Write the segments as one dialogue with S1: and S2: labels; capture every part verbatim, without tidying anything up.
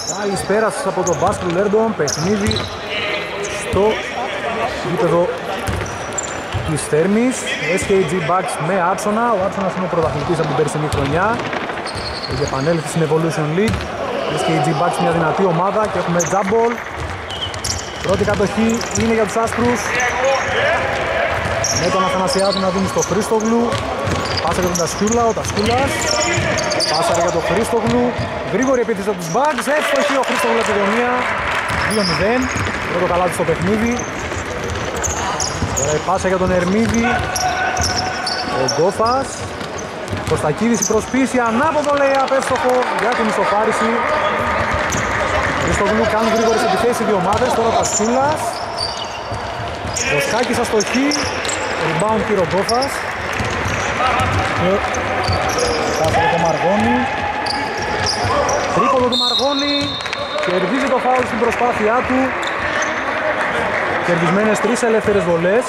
S1: Καλησπέρα σας από το Μπάσκετ Λέρντον, παιχνίδι στο γήπεδο της Θέρμης. ες κέι τζι Bucks με Άξονα. Ο Άξονας είναι ο πρωταθλητής από την περσινή χρονιά. Έχει επανέλθει στην Evolution League. ες κέι τζι Bucks μια δυνατή ομάδα και έχουμε τζάμπολ. Πρώτη κατοχή είναι για τους άσπρους. Με τον Αθανασιάδη να δίνει στο Χρήστογλου. Πάσα για τον Τασκιούλα, ο Τασκούλας. Πάσα για τον Χρήστογλου. Γρήγορη επίθεση από τους Bucks. Εύστοχη ο Χρήστογλου από τη γωνία. δύο μηδέν. Πρώτο καλάθι στο παιχνίδι. Τώρα η πάσα για τον Ερμίδη. Ο Γκόφας. Κωστακίδης η προσπίση. Ανάποδο λέει απέστοχο για την ισοφάριση. Χρήστογλου κάνουν γρήγορες επιθέσεις οι δύο ομάδες. Τώρα ο Τασκούλας. Ο Σκάκης αστοχή. Rebound πήρε ο Γκόφας. Και πάσα για τον Μαργόνη. Τρίποδο του Μαργόνη. Κερδίζει το φάουλ στην προσπάθειά του. Κερδισμένες τρεις ελεύθερες βολές.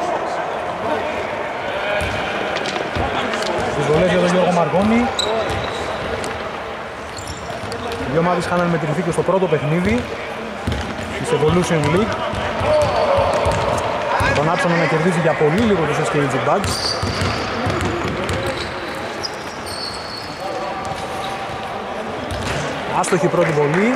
S1: Τις βολές για τον Γιώργο Μαργόνη. Οι δύο ομάδες είχαν μετρηθεί και στο πρώτο παιχνίδι της Evolution League. Τον Άψονα να κερδίζει για πολύ λίγο τους ες κέι τζι Bucks. Άστοχη πρώτη βολή.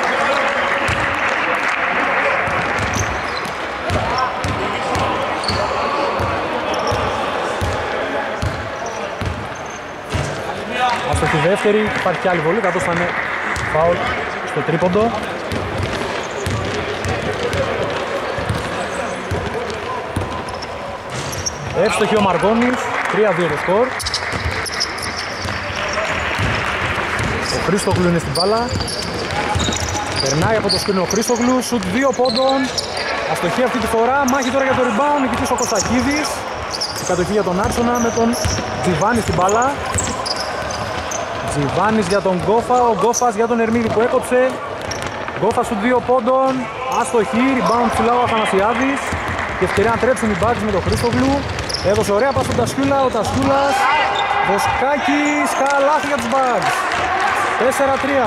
S1: Άστοχη δεύτερη. Υπάρχει και άλλη βολή, καθώς θα είναι φάουλ στο τρίποντο. Εύστοχη ο Μαργόνης, τρία δύο το σκορ. Ο Χρήστογλου είναι στην μπάλα. Περνάει από το σκρίνο ο Χρήστογλου, σουτ δύο πόντων. Αστοχή αυτή τη φορά, μάχη τώρα για το rebound, νικητής ο Κωστακίδης. Η κατοχή για τον Άξονα με τον Τζιβάνη στην μπάλα. Τζιβάνης για τον Γκόφα, ο Γκόφας για τον Ερμίδη που έκοψε. Γκόφα σουτ δύο πόντων, αστοχή, rebound ψηλά ο Αθανασιάδης. Και ευκαιρία να τρέψουν οι Bucks με τον Χρήστογλου. Έδωσε ωραία πας στον Τασκιούλα, ο Τασκιούλας. Βοσκάκης, καλάθι για τους Bucks. τέσσερα τρία.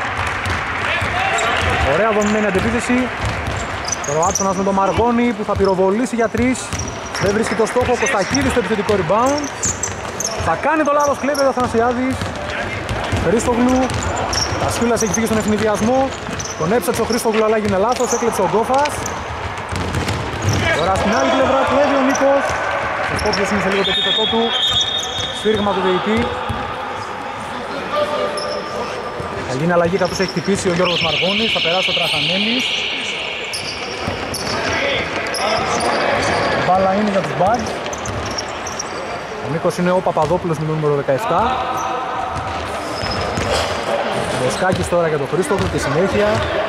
S1: Ωραία δομημένη αντεπίθεση. Τώρα ο Άτσονας με τον Μαργόνη που θα πυροβολήσει για τρεις. Δεν βρίσκει το στόχο, ο Κωστακίδης στο επιθετικό rebound. Θα κάνει το λάθος, κλέβει ο Αθανασιάδης. Χρήστογλου. Τασκιούλας έχει φύγει στον ευνηδιασμό. Τον έψαξε ο Χρήστογλου αλλά έγινε λάθος, έκλεψε ο Γκόφας. Τώρα στην άλλη πλευρά κλέβει ο Νίκος. Ο Σκόπιος είναι σε λίγο το επίθετό του. Σφύριγμα του διαιτητή. Θα γίνει αλλαγή καθώς έχει χτυπήσει ο Γιώργος Μαργόνης. Θα περάσει ο Τραχανέλης. Η μπάλα είναι για τους Bucks. Ο Νίκος είναι ο Παπαδόπουλος με νούμερο δεκαεπτά. Ο Σκάκης τώρα για τον Χρήστογλου και συνέχεια.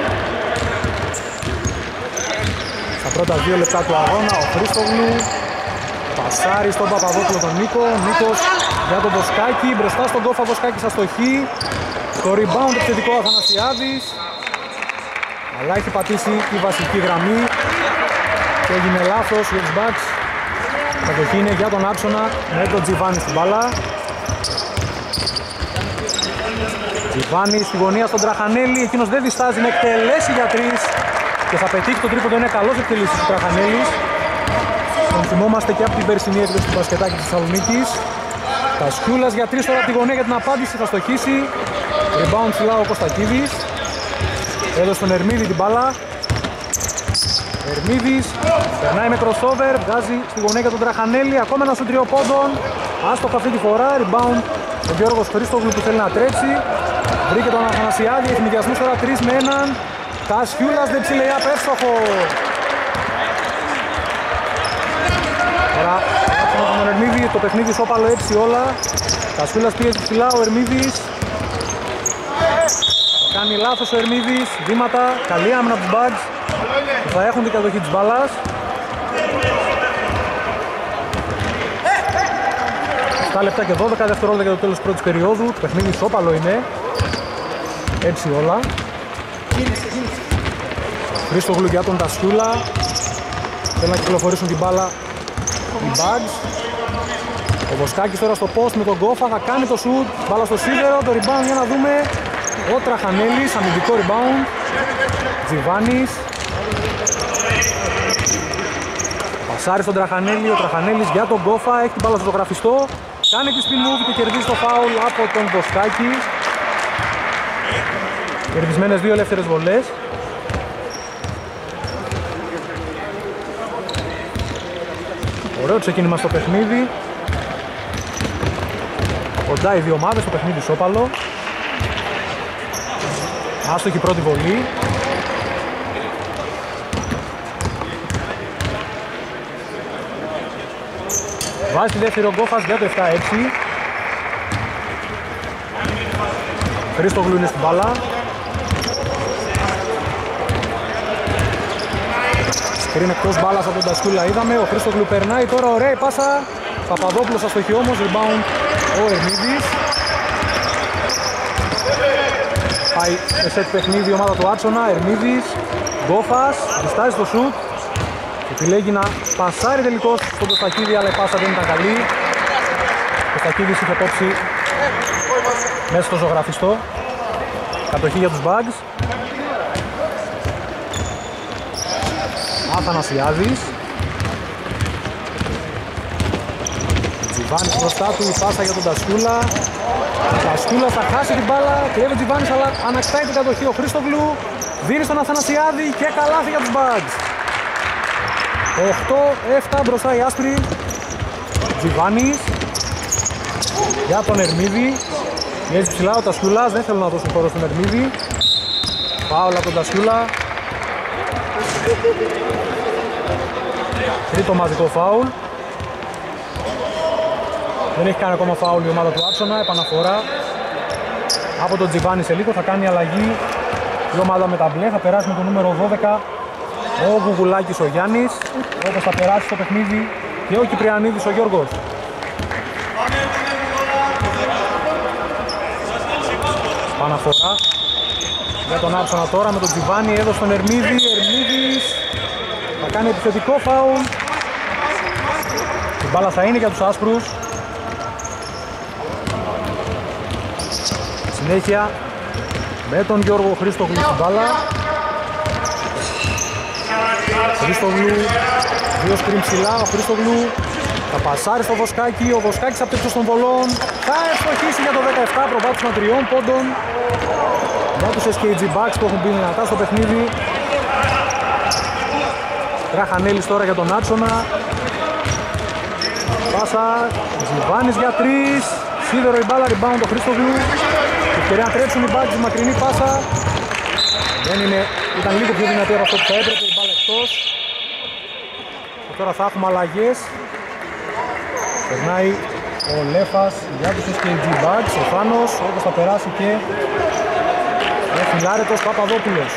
S1: Στα πρώτα δύο λεπτά του αγώνα ο Χρήστογλου πασάρει στον Παπαδόπουλο τον Νίκο. Νίκος για τον Βοσκάκη, μπροστά στον Κόφα, Βοσκάκης αστοχή. Το rebound επιθετικό Αθανασιάδης. Αλλά έχει πατήσει τη βασική γραμμή και έγινε λάθος για τους Bucks. Η κατοχή είναι για τον Άξονα με τον Τζιβάνη στην μπάλα. Τζιβάνη στη γωνία στον Τραχανέλη, εκείνος δεν διστάζει να εκτελέσει για τρεις. Και θα πετύχει το τρίποντο, είναι καλός εκτελήσεις του Τραχανέλης. Τον θυμόμαστε και από την περσινή έκδοση του μπασκετάκι της Θεσσαλονίκης. Τασκιούλας για τρεις τώρα από τη γωνία για την απάντηση, θα στοχίσει. Rebound ψηλά ο Κωστακίδης. Έδωσε στον Ερμίδη την μπάλα. Ερμίδης περνάει με crossover, βγάζει στη γωνία για τον Τραχανέλη. Ακόμα ένα σου τριών πόντων. Άστοχα αυτή τη φορά. Rebound ο Γιώργος Χρήστογλου που θέλει να τρέξει. Βρήκε τον Αθανασιάδη, ευνηδιασμούς τώρα τρεις με έναν. Τασκιούλας δεν ψηλεϊ απέστοχο. Τώρα από τον Ερμίδη, το παιχνίδι σώπαλο έτσι όλα. Τασκιούλας πίεζε ψηλά, ο Ερμίδης. Κάνει λάθος ο Ερμίδης, βήματα, καλή άμυνα από τους Bucks. Θα έχουν την κατοχή της μπάλας. επτά λεπτά και δώδεκα δευτερόλεπτα για το τέλος της πρώτης περίοδου. Το παιχνίδι σώπαλο είναι. Έτσι όλα. Χρήστογλου για τον Τασκιούλα. Θέλουν να κυκλοφορήσουν την μπάλα οι Bucks. Ο Βοσκάκης τώρα στο post με τον Γκόφα θα κάνει το shoot. Μπάλα στο σίδερο, το rebound για να δούμε. Ο Τραχανέλης, αμυντικό rebound. Τζιβάνης. Πασάρει στον Τραχανέλη, ο Τραχανέλης για τον Γκόφα, έχει την μπάλα στο ζωγραφιστό. Κάνει τη spin move και κερδίζει το φάουλ από τον Βοσκάκη. Κερδισμένες δύο ελεύθερες βολές. Ωραίο ξεκίνημα στο παιχνίδι. Κοντά οι δύο ομάδες, το παιχνίδι σώπαλο. Άστοχη πρώτη βολή. Βάζει τη δεύτερη ο Γκόφας για το επτά έξι. Χρήστογλου είναι στην μπάλα. Σκριν εκτός μπάλας από τον Τασκούλα είδαμε. Ο Χρήστογλου περνάει τώρα, ωραία η πάσα. Παπαδόπουλος αστοχή όμως, rebound ο Ερμίδης. Πάει σε σετ παιχνίδι η ομάδα του Άτσονα, Ερμίδης, Γκόφας, διστάζει στο σουτ. Επιλέγει να πασάρει τελικώς στον Κωστακίδη, αλλά η πάσα δεν ήταν καλή. Ο Κωστακίδης είχε κόψει μέσα στο ζωγραφιστό. Κατοχή για τους Bugs. Αθανασιάδης. Τζιβάνης μπροστά του, η πάσα για τον Τασκούλα. Τασκούλας θα χάσει την μπάλα, κλέβει Τζιβάνης αλλά ανακτάει την κατοχή ο Χρήστογλου. Δίνει στον Αθανασιάδη και καλάθι για τους Bugs. οκτώ επτά μπροστά οι άσπροι. Τζιβάνης για τον Ερμίδη. Πιέζει ψηλά ο Τασκούλας, δεν θέλω να δώσουν χώρο στον Ερμίδη. Φάουλ από τον Τασκούλα. Τρίτο μαζικό φάουλ. Δεν έχει κάνει ακόμα φάουλ η ομάδα του Άτσονα. Επαναφορά από τον Τζιβάνη σε λίγο. Θα κάνει αλλαγή η ομάδα με τα μπλε. Θα περάσει με το νούμερο δώδεκα ο Γουγουλάκης ο Γιάννης. Όπως θα περάσει στο παιχνίδι και ο Κυπριανίδης ο Γιώργος. Επαναφορά για τον Άτσονα τώρα με τον Τζιβάνη. Έδωσε τον Ερμίδη. Ερμίδης θα κάνει επιθετικό φάουλ. Η μπάλα θα είναι για τους άσπρους. Συνέχεια με τον Γιώργο Χρήστογλου στην μπάλα. Χρήστογλου, δύο σκριν ψηλά, ο Χρήστογλου θα πασάρει στο Βοσκάκι, ο Βοσκάκης από τέτοιος των βολών θα ευστοχίσει για το δεκαεπτά, προβάδισμα τριών πόντων για τους ες κέι τζι Bucks που έχουν μπει δυνατά στο παιχνίδι. Τραχανέλης τώρα για τον Άτσονα. Πάσα, Τζιβάνης για τρεις, σίδερο η μπάλα, rebound το Χρήστογλου. Ευκαιρία να τρέψουν οι Bucks, μακρινή πάσα. Δεν είναι, ήταν λίγο πιο δυνατή από αυτό που θα έπρεπε, η μπάλα εκτός. Και τώρα θα έχουμε αλλαγές. Περνάει ο Λέφας για τους ες κέι τζι Bucks, ο Φάνος, όπως θα περάσει και ο φιλάρετος Παπαδόπουλος.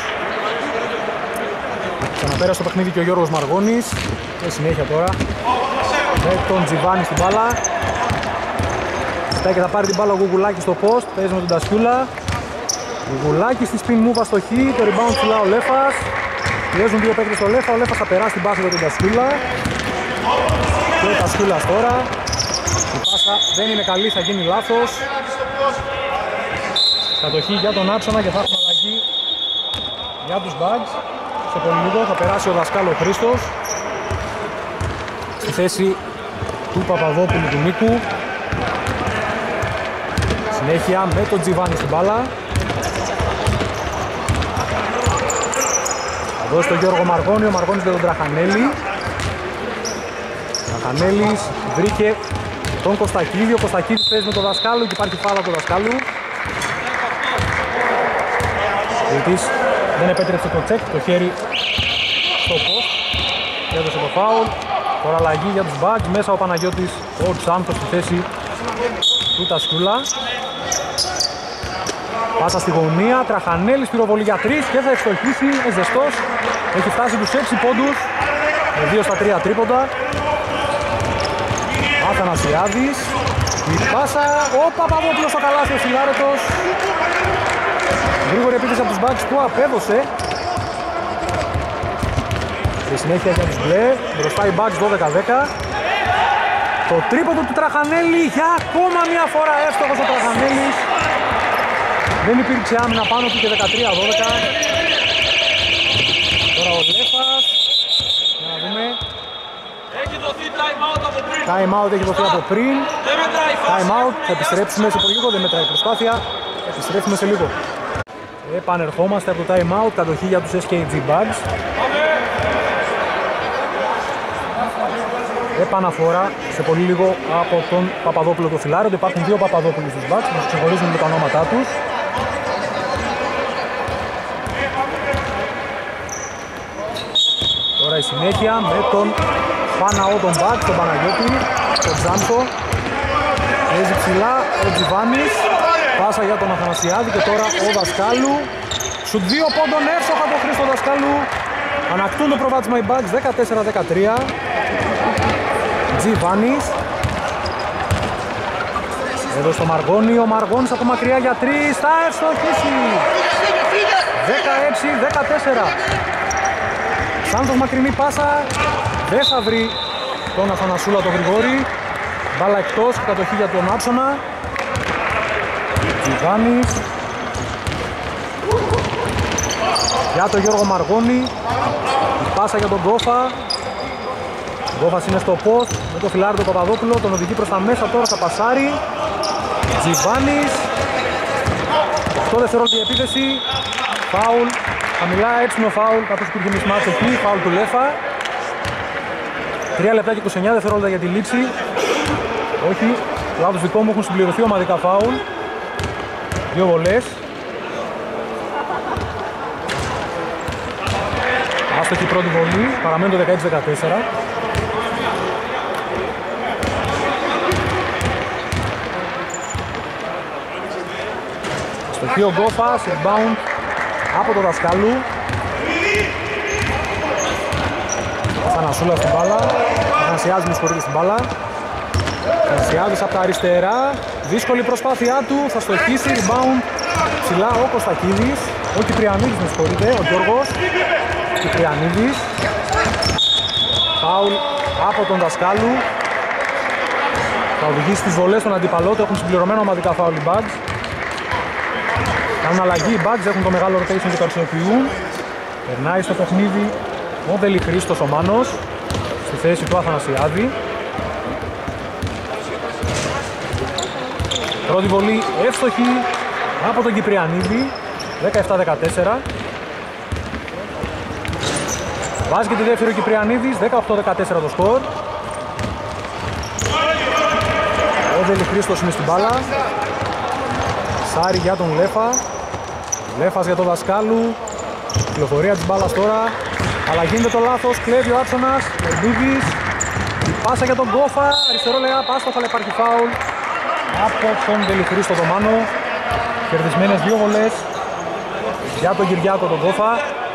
S1: Ξαναπέρασε το παιχνίδι και ο Γιώργος Μαργώνης. Και συνέχεια τώρα με τον Τζιβάνη στην μπάλα. Ζητάει και θα πάρει την μπάλα ο Γουγουλάκης στο post, παίζει με τον Τασκιούλα. Γουγουλάκης στη spin move αστοχή, το rebound ψηλά ο Λέφας. Πιέζουν δύο παίκτες στο Λέφα, ο Λέφας θα περάσει την πάσα για τον Τασκιούλα. Και ο Τασκιούλας τώρα. Η πάσα δεν είναι καλή, θα γίνει λάθος. Κατοχή για τον Άτσονα και θα έχουμε αλλαγή για τους Bucks. Σε πολύ λίγο θα περάσει ο δασκάλο Χρήστος στη θέση του Παπαδόπουλου του Νίκου. Συνέχεια με τον Τζιβάνη στην μπάλα. Θα δώσει τον Γιώργο Μαργώνη, ο Μαργώνης για τον Τραχανέλη. Τραχανέλης βρήκε τον Κωστακίδη, ο Κωστακίδης παίζει με τον δασκάλο και υπάρχει φάλα του δασκάλου. Διετής δεν επέτρεψε το τσεκ, το χέρι στο post και έδωσε το φάουλ. Τώρα αλλαγή για τους Bucks, μέσα ο Παναγιώτης, ο Τσάνθος στη θέση του Τασκούλα. Πάσα στη γωνία, Τραχανέλης πυροβολή για τρεις και θα ευστοχίσει, ζεστός. Έχει φτάσει τους έξι πόντους με δύο στα τρία τρίποντα. Αθανασιάδης, η πάσα, ο Παπαδόπουλος στο καλάθι, ο φιλάρετος. Γρήγορη επίθεση από τους Bucks που απέδωσε. Στη συνέχεια για τους μπλε, μπροστά οι Bucks δώδεκα δέκα. Το τρίποντο του Τραχανέλη για ακόμα μια φορά εύστοχος ο Τραχανέλης. Δεν υπήρξε άμυνα πάνω του και δεκατρία δώδεκα. Τώρα ο Λέφας. Για να δούμε.
S2: Έχει δοθεί time out από πριν.
S1: Time out έχει δοθεί από πριν.
S2: Δεν μετράει η φάση.
S1: Time out. Θα επιστρέψουμε σε πολύ λίγο. Δεν μετράει η προσπάθεια. Θα επιστρέψουμε σε λίγο. Επανερχόμαστε από το time out. Κατοχή για τους ες κέι τζι Bugs. Επαναφορά σε πολύ λίγο από τον Παπαδόπουλο το φιλάριο. Υπάρχουν δύο Παπαδόπουλοι στους Bugs. Μας ξεχωρίζουν με τα ονόματά τους. Τώρα η συνέχεια με τον Παναό τον Bugs, τον Παναγιώτη, τον Τζάνθο. Παίζει ψηλά ο Τζιβάνης. Πάσα για τον Αθανασιάδη και τώρα ο Δασκάλου. Σουτ δύο πόντων εύστοχα από Χρήστο Δασκάλου. Ανακτούν το προβάδισμα οι Bugs δεκατέσσερα δεκατρία. Τζιβάνης. Εδώ στο Μαργόνι, ο Μαργόνης από μακριά για τρεις. Θα ευστοχίσει. δεκαέξι δεκατέσσερα. Σάντος μακρινή πάσα. Δεν θα βρει τον Αθανασούλα τον Γρηγόρη. Μπάλα εκτός, κατοχή για τον Άψονα. Τζιβάνης. Για τον Γιώργο Μαργόνη. Η πάσα για τον Γκόφα. Ο Γκόφας είναι στο post με το φιλάρι του Παπαδόπουλο. Τον οδηγεί προς τα μέσα, τώρα θα πασάρει. Τζιβάνης. οκτώ δευτερόλεπτα η επίθεση. Φάουλ. Χαμηλά έξινο φάουλ, καθώς υπήρχε μισμάτς εκεί. Φάουλ του Λέφα. τρία λεπτά και είκοσι εννιά δευτερόλεπτα για τη λήξη. Όχι, λάθος δικό μου, έχουν συμπληρωθεί ομαδικά φάουλ. Δύο βολές. Άστοχη πρώτη βολή, παραμένει το δεκαέξι δεκατέσσερα. Αστοχή ο Γκόφας, rebound από το Δασκάλου. Αθανασούλα στην μπάλα. Αθανασιάδης με συγχωρείτε στην μπάλα. Αθανασιάδης από τα αριστερά. Δύσκολη προσπάθειά του. Θα στοχίσει. Rebound ψηλά ο Κωστακίδης. Ο Κυπριανίδης με συγχωρείτε. Ο Γιώργος Κυπριανίδης. Φάουλ από τον Δασκάλου. Θα οδηγήσει τις βολές των αντιπαλών. Έχουν συμπληρωμένο ομαδικά φάουλ οι Bugs. Κάνουν αλλαγή οι Bugs. Έχουν το μεγάλο rotation και το αξιοποιούν. Περνάει στο παιχνίδι ο Δελιχρήστος ο Μάνος στη θέση του Αθανασιάδη. Πρώτη βολή εύστοχη από τον Κυπριανίδη, δεκαεπτά δεκατέσσερα. Βάζει και τη δεύτερη ο Κυπριανίδης, δεκαοκτώ δεκατέσσερα το σκορ. Ο Δελιχρήστος είναι στην μπάλα. Σάρι για τον Λέφα. Λέφας για τον Δασκάλου. Κυκλοφορία της μπάλας τώρα. Αλλά γίνεται το λάθος, κλέβει ο Άψονας, Ερμπίδης. Η πάσα για τον Γκόφα, αριστερό λεά, πάστο, αλλά υπάρχει φάουλ από τον Δελιχρήστο το Μάνο. Κερδισμένες δύο βολές για τον Κυριάκο τον Γκόφα.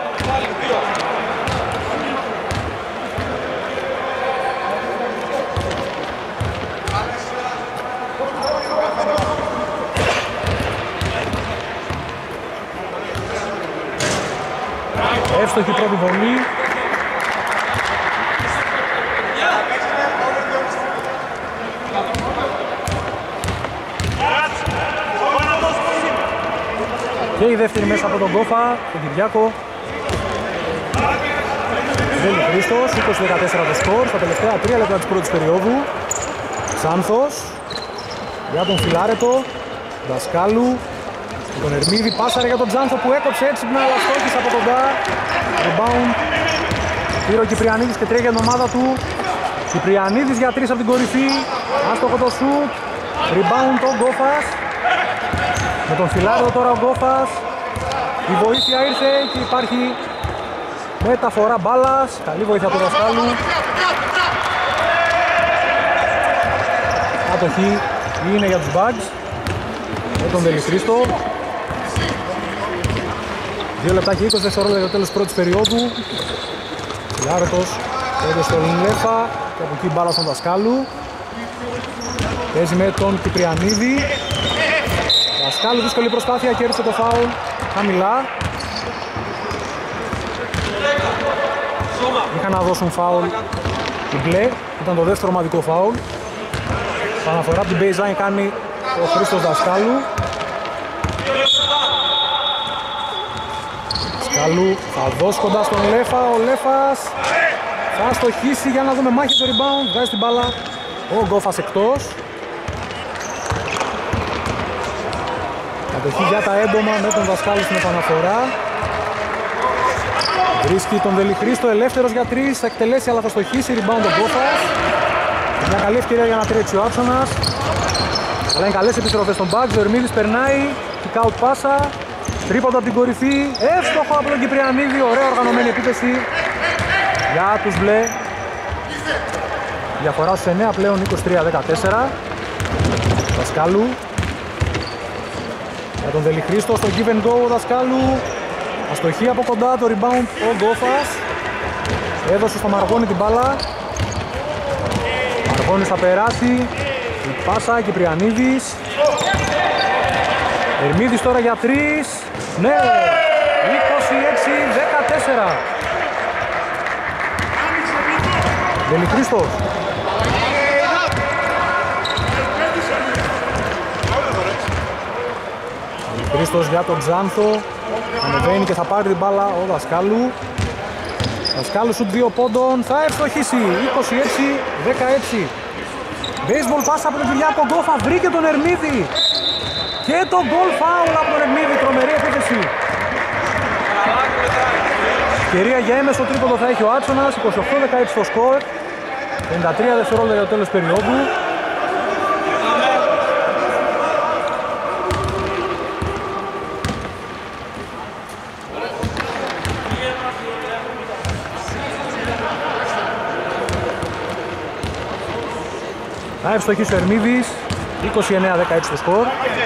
S1: Εύστοχη πρώτη βολή. Και η δεύτερη μέσα από τον Κόφα, τον Κυριάκο. Δελιχρήστος, είκοσι δεκατέσσερα το σκορ, στα τελευταία τρία λεπτά της πρώτης περίοδου. Σάνθος, για τον Φιλάρετο, Δασκάλου. Τον Ερμίδη, πάσαρε για τον Τζάνθο που έκοψε έξυπνα, αλλά στόχισε από τον Ντά. Rebound. Πήρε ο Κυπριανίδης και τρέχει για την ομάδα του. Κυπριανίδης για τρεις από την κορυφή. Άστοχο το σουτ. Rebound ο Γκόφας. Με τον Φιλάρδο τώρα ο Γκόφας. Η βοήθεια ήρθε και υπάρχει μεταφορά μπάλας. Καλή βοήθεια του Δασκάλου. Ατοχή είναι για τους Bugs. Με τον Δελιχρήστο. δύο λεπτά και είκοσι δευτερόλεπτα για το τέλος της πρώτης περίοδου. Φιλάρετος πέντε στον Λέφα και από εκεί μπάλα στον Δασκάλου. Παίζει με τον Κυπριανίδη. Δασκάλου, δύσκολη προσπάθεια, κέρδισε το φάουλ χαμηλά. Είχαν να δώσουν φάουλ την μπλε, ήταν το δεύτερο ομαδικό φάουλ. Παναφορά από την baseline κάνει ο Χρήστος Δασκάλου. Δασκάλου θα δώσει κοντά στον Λέφα, ο Λέφας θα στοχίσει για να δούμε μάχη το rebound, βγάζει την μπάλα ο Γκόφας εκτός. Κατοχή για τα έντομα με τον Δασκάλου στην επαναφορά. Βρίσκει τον Δελιχρήστο ελεύθερος για τρεις, θα εκτελέσει αλλά θα στοχίσει, rebound ο Γκόφας. Μια καλή ευκαιρία για να τρέξει ο Άψονας. Αλλά είναι καλές επιστροφές στον Μπαξ, ο Ερμίδης περνάει, kick out πάσα. Τρίποντο από την κορυφή, εύστοχο από τον Κυπριανίδη, ωραία οργανωμένη επίθεση για τους μπλε. Διαφορά στους εννέα πλέον, είκοσι τρία δεκατέσσερα. Δασκάλου για τον Δελιχρήστο στο give and go, ο Δασκάλου αστοχή από κοντά, το rebound ο Γκόφας. Έδωσε στο Μαργόνη την μπάλα. Μαργόνης θα περάσει, η πάσα, Κυπριανίδης. Ερμίδης τώρα για τρεις. Ναι, είκοσι έξι δεκατέσσερα. Δελιχρήστος. Δελιχρήστος για τον Τζάνθο. Ανεβαίνει και θα πάρει την μπάλα ο Δασκάλου. Δασκάλου σουτ δύο πόντων, θα ευστοχίσει. είκοσι έξι δεκαέξι. Baseball πάσα από τον Κυριάκο, Γκόφα βρήκε τον Ερμίδη. Και το goal foul από τον Ερμίδη, τρομερή επίθεση. Ευκαιρία για έμεσο τρίποντο θα έχει ο Άτσονας, είκοσι οκτώ δεκαέξι το σκορ. πενήντα τρία δευτερόλεπτα για το τέλος περίοδου. Θα ευστοχίσει ο Ερμίδης, είκοσι εννέα δεκαέξι το σκορ.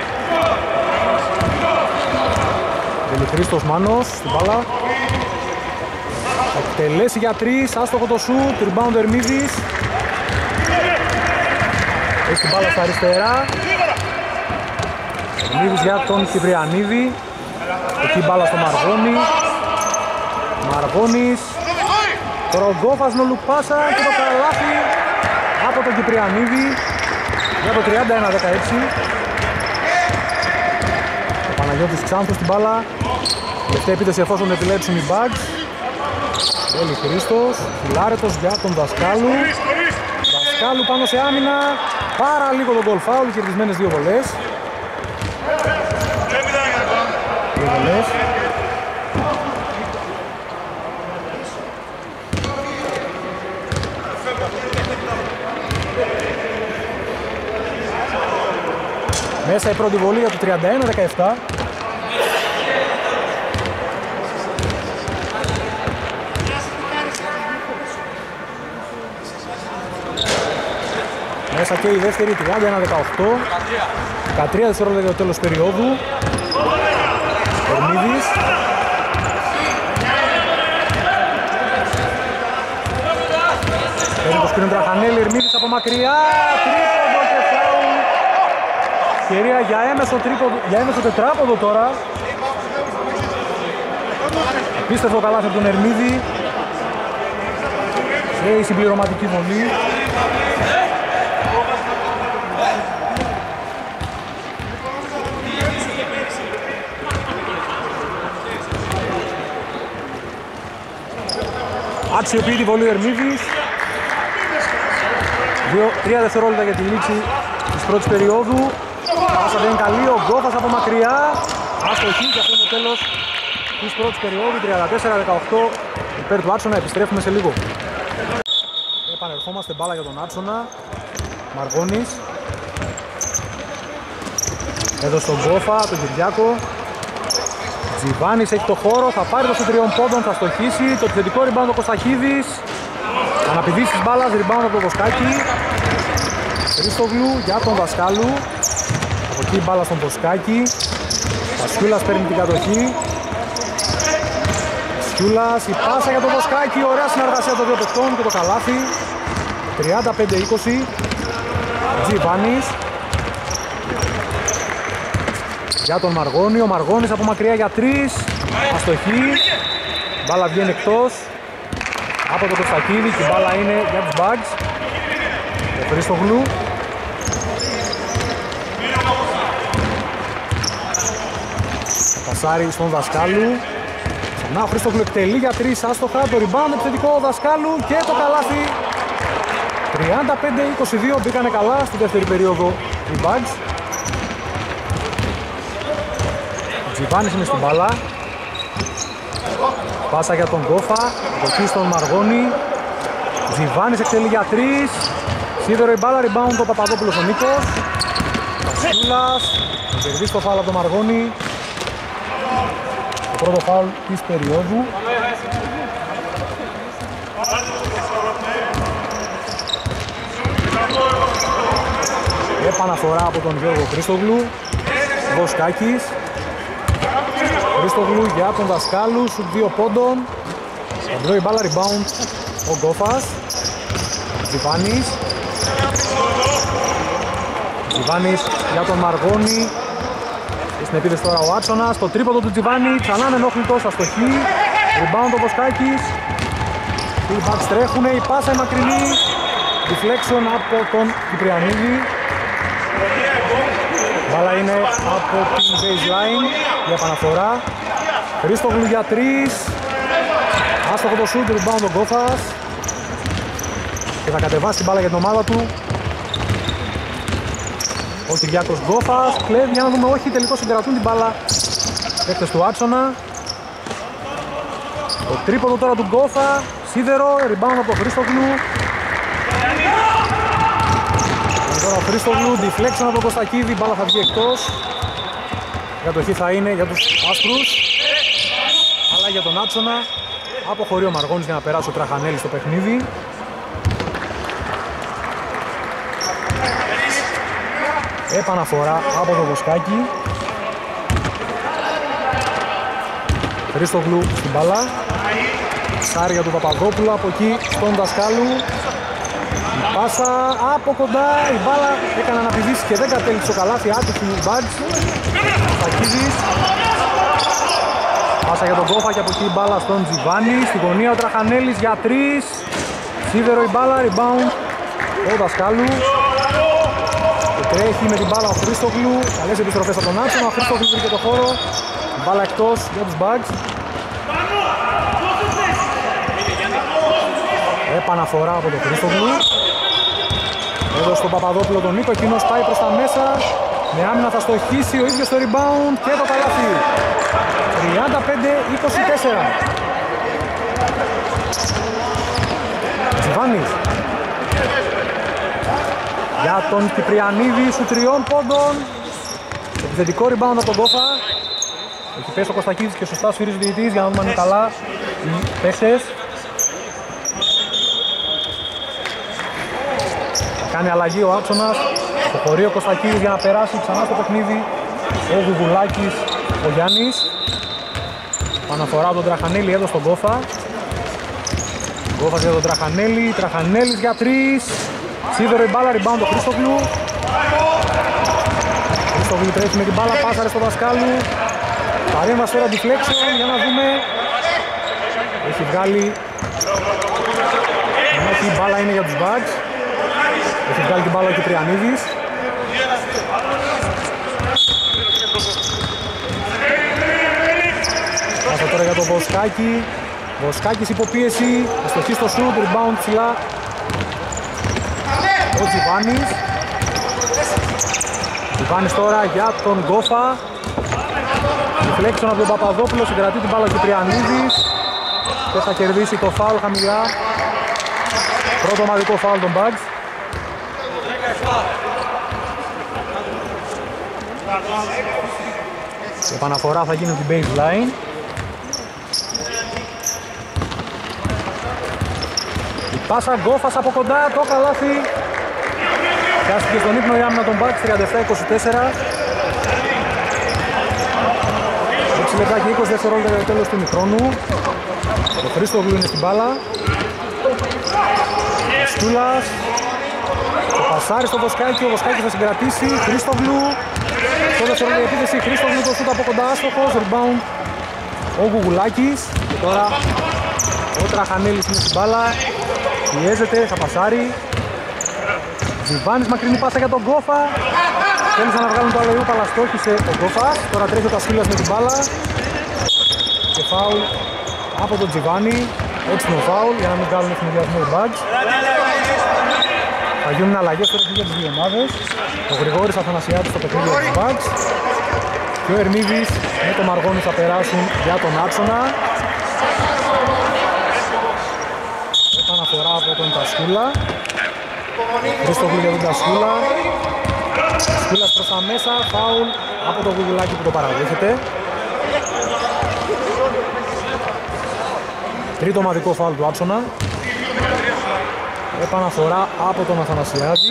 S1: Δελιχρήστος Μάνος στην μπάλα. Θα εκτελέσει για τρεις, άστοχο το σουτ, rebound Ερμίδης. Έχει την μπάλα στα αριστερά. Ερμίδης για τον Κυπριανίδη. Εκεί μπάλα στο Μαργόνη. Μαργόνης. Τώρα ο Γκόφας νολουκπάσα και το καλάθι από τον Κυπριανίδη για το τριάντα ένα δεκαέξι. Ο Παναγιώτης Ξάνθος στην μπάλα. Τελευταία επίθεση εφόσον επιλέξουν οι Bugs. Δελιχρήστος, φιλάρετος για τον Δασκάλου. Δασκάλου πάνω σε άμυνα. Πάρα λίγο τον goal foul, κερδισμένες δύο βολές. Δύο βολές. Μέσα η πρώτη βολή για το τριάντα ένα δεκαεπτά. Μέσα και η δεύτερη, τριάντα ένα δεκαοκτώ. δεκατρία δευτερόλεπτα για το τέλος περίοδου. Ερμίδης. Παίρνει το σκριν Τραχανέλη, Ερμίδης από μακριά. Τρίποντο και φάουλ. Ευκαιρία για έμεσο, τρίποντο, για έμεσο τετράποδο τώρα. Απίστευτο καλάθι από τον Ερμίδη. Και η συμπληρωματική βολή. Αξιοποιεί τη βολή ο Ερμίδης. τρία δευτερόλεπτα για τη λήξη της πρώτης περίοδου. Πάσα δεν είναι καλή, ο Γκόφας από μακριά. Αστοχή και αυτό είναι το τέλος της πρώτης περίοδου. τριάντα τέσσερα δεκαοκτώ υπέρ του Άτσονα. Επιστρέφουμε σε λίγο. Επανερχόμαστε, μπάλα για τον Άτσονα. Μαργόνης. Εδώ στον Γκόφα, τον Κυριάκο. Τζιβάνης έχει το χώρο, θα πάρει το σε τριών πόντων, θα στοχίσει. Το επιθετικό rebound ο Κωσταχίδης. Αναπηδήσει της μπάλας, rebound από το Βοσκάκη. Χρήστογλου για τον Δασκάλου. Από εκεί μπάλα στον Βοσκάκη. Πασιούλας παίρνει την κατοχή. Πασιούλας, η πάσα για τον Βοσκάκη. Ωραία συνεργασία των δύο παιχτών και το καλάθι. τριάντα πέντε είκοσι. Τζιβάνης. Για τον Μαργόνη, ο Μαργόνης από μακριά για τρεις. Αστοχή. Μπάλα βγαίνει εκτός από τον Κωστακίδη και η μπάλα είναι για τους Bugs. Ο Χρήστογλου. Πασάρι στον Δασκάλου. Να ο Χρήστογλου εκτελεί για τρεις άστοχα, το rebound επιθετικό Δασκάλου και το καλάθι. τριάντα πέντε είκοσι δύο, μπήκανε καλά στη δεύτερη περίοδο οι Bugs. Ο Τζιβάνης είναι στην μπάλα. Πάσα για τον Γκόφα, από εκεί στον Μαργόνη. Τζιβάνης εκτελεί για τρεις. Σίδερο η μπάλα, rebound ο Παπαδόπουλος ο Νίκος. Βασίλας, θα κερδίσει το φάουλ από τον Μαργόνη. Το πρώτο φάουλ της περίοδου. Επαναφορά από τον Γιώργο Χρήστογλου. Βοσκάκης. Χρήστογλου για τον Δασκάλου, σουτ δύο πόντων. Αντρώει μπάλα, rebound ο Γκόφας. Τζιβάνης. Τζιβάνης για τον Μαργόνη. Στην επίθεση τώρα ο Άτσονας, το τρίποντο του Τζιβάνη, ξανά είναι ενόχλητος, αστοχή. Rebound ο Βοσκάκης. Οι Bucks τρέχουνε, η πάσα η μακρινή. Deflection από τον Κυπριανίδη. Μπάλα είναι από την baseline για επαναφορά. Χρήστογλου για τρεις. Άστοχο το shoot, rebound ο Γκόφας. Και θα κατεβάσει την μπάλα για την ομάδα του. Ο Κυριάκος Γκόφας, κλέβει, για να δούμε, όχι, τελικώς συγκρατούν την μπάλα παίκτες του Άτσονα. Το τρίποντο τώρα του Γκόφα, σίδερο, rebound από τον Χρήστογλου. Και τώρα ο Χρήστογλου, deflection από τον Κωστακίδη, η μπάλα θα βγει εκτός. Η κατοχή θα είναι για τους άσπρους, αλλά για τον Άτσονα. Αποχωρεί ο Μαργόνης για να περάσει ο Τραχανέλης στο παιχνίδι. Επαναφορά από το Βοσκάκι. Χρήστογλου στην μπάλα. Σάρια του Παπαδόπουλου, από εκεί στον Δασκάλου. Η πάσα από κοντά, η μπάλα έκανε να πηδήσει και δεν κατέληξε το καλάθι, άτυχη η Bugs. Τακίδης. Πάσα για τον Γκόφα και από εκεί η μπάλα στον Τζιβάνη. Στη γωνία ο Τραχανέλης για τρεις. Σίδερο η μπάλα, rebound ο Δασκάλου. Τρέχει με την μπάλα ο Χρήστογλου. Καλές επιστροφές από τον Άτσονα. Ο Χρήστογλου βρήκε το χώρο. Μπάλα εκτός για τους Bugs. Επαναφορά από τον Χρήστογλου. Εδώ στον Παπαδόπουλο τον Νίκο. Εκείνος πάει προς τα μέσα. Με άμυνα θα στοχίσει ο ίδιος το rebound και το καλάθι. τριάντα πέντε είκοσι τέσσερα. Τζιβάνης. Για τον Κυπριανίδη σου τριών πόντων. Επιθετικό rebound από τον Γκόφα. Έχει πέσει ο Κωστακίδης και σωστά σφυρίζει ο διαιτητής για να δούμε αν είναι καλά οι παίκτες. Θα κάνει αλλαγή ο Άτσονας. Αποχωρεί ο Κωστακίδης για να περάσει ξανά στο παιχνίδι ο Γουγουλάκης, ο Γιάννης. Παναφορά από τον Τραχανέλη εδώ στον Γκόφα. Γκόφας για τον Τραχανέλη. Τραχανέλης για τρεις. Σίδερο η μπάλα, rebound το Χρήστογλου. Χρήστογλου τρέχει με την μπάλα, πάσαρε στο Δασκάλου. Παρέμβαση τώρα deflection, για να δούμε. Έχει βγάλει. Η μπάλα είναι για τους Bugs. Έχει βγάλει την μπάλα ο Κυπριανίδης. Πάσα τώρα για τον Βοσκάκη. Βοσκάκης υποπίεση, αστοχή στο shoot, rebound ψηλά. Ο Τζιβάνης. Τζιβάνης τώρα για τον Γκόφα. Deflection από τον Παπαδόπουλο, συγκρατεί την μπάλα ο Κυπριανίδης και θα κερδίσει το φάουλ χαμηλά. Πρώτο ομαδικό φάουλ των Bugs. Η επαναφορά θα γίνει την baseline. Η πάσα Γκόφας από κοντά, το καλάθι. Πιάστηκε στον ύπνο η άμυνα των Bugs, τριάντα επτά είκοσι τέσσερα. έξι λεπτά και είκοσι δευτερόλεπτα για το τέλος του ημιχρόνου. Ο Χρήστογλου είναι στην μπάλα. Ο Στούλας. Το πασάρι στο Βοσκάκι, ο Βοσκάκης θα συγκρατήσει. Χρήστογλου. Στο δεύτερο για επίθεση, Χρήστογλου το σούτ από κοντά, άστοχος, rebound ο Γουγουλάκης. Και τώρα ο Τραχανέλης είναι στην μπάλα. Πιέζεται, θα πασάρει. Τζιβάνης, μακρινή πάσα για τον Γκόφα. Θέλησαν να βγάλουν το αλλαγή, αλλά στόχισε ο Γκόφας. Τώρα τρέχει ο Τασίλας με την μπάλα. Και φάουλ από τον Τζιβάνι. Έτσι είναι ο φάουλ για να μην κάνουν ευνηδιασμό οι Bugs. Θα γίνουν αλλαγές τώρα για τις δύο ομάδες. Ο Γρηγόρης Αθανασιάδης στο παιχνίδι για τους Bugs. Και ο Ερμίδης με τον Μαργόνη θα περάσουν για τον άξονα. Επαναφορά από τον Τασκούλα. Χρήστογλου για τον Τασκούλα. Τασκούλας προς τα μέσα, φάουλ από το Γουγουλάκι που το παραδέχεται. Τρίτο ομαδικό φάουλ του άξονα. Επαναφορά από τον Αθανασιάδη.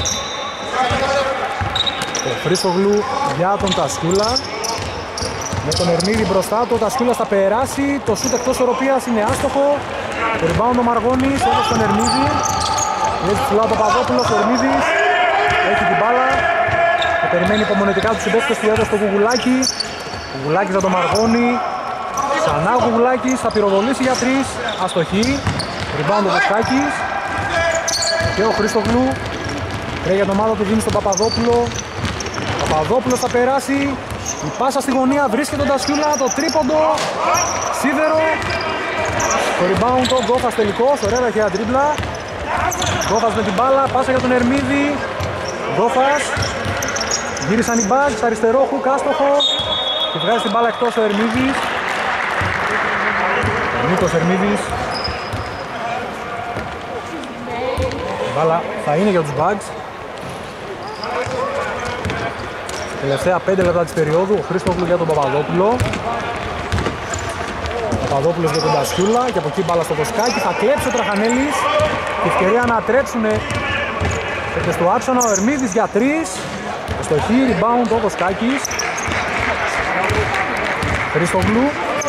S1: Ο Χρήστογλου για τον Τασκούλα. Με τον Ερμίδη μπροστά του, ο Τασκούλας θα περάσει. Το σούτ εκτός οροπίας είναι άστοχο. Το rebound ο Μαργόνης, έδωσε τον Ερμίδη. Έτσι ψηλά ο Παπαδόπουλος, ο Ερμίδης έχει την μπάλα. Και περιμένει υπομονετικά τους συμπαίκτες του, έδωσε το Γουγουλάκι. Γουγουλάκης για τον Μαργόνη. Ξανά ο Γουγουλάκης θα πυροβολήσει για τρεις. Αστοχή. Rebound ο Βοσκάκης. Και ο Χρήστογλου. Τρέχει για την ομάδα του, δίνει στον Παπαδόπουλο. Ο Παπαδόπουλος θα περάσει. Η πάσα στη γωνία βρίσκεται τον Τασκούλα. Το τρίποντο. Σίδερο. Το rebound το Γκόφας τελικός. Ωραία ταχαία τρίμπλα. Γκόφας με την μπάλα. Πάσα για τον Ερμίδη. Γκόφας. Γύρισαν οι Bugs. Αριστερό χουκ άστοχο. Και βγάζει την μπάλα εκτός ο Ερμίδης. Ο Νίκος Ερμίδης. Η μπάλα θα είναι για τους Bugs. Τελευταία πέντε λεπτά της περίοδου. Ο Χρήστογλου για τον Παπαδόπουλο. Παπαδόπουλος για τον Τασκούλα και από εκεί μπάλα στο Βοσκάκι. Θα κλέψει ο Τραχανέλης. Η ευκαιρία να τρέξουν και στο άξονα ο Ερμίδης για τρεις. Στο χει, rebound ο Βοσκάκης. Χρήστογλου.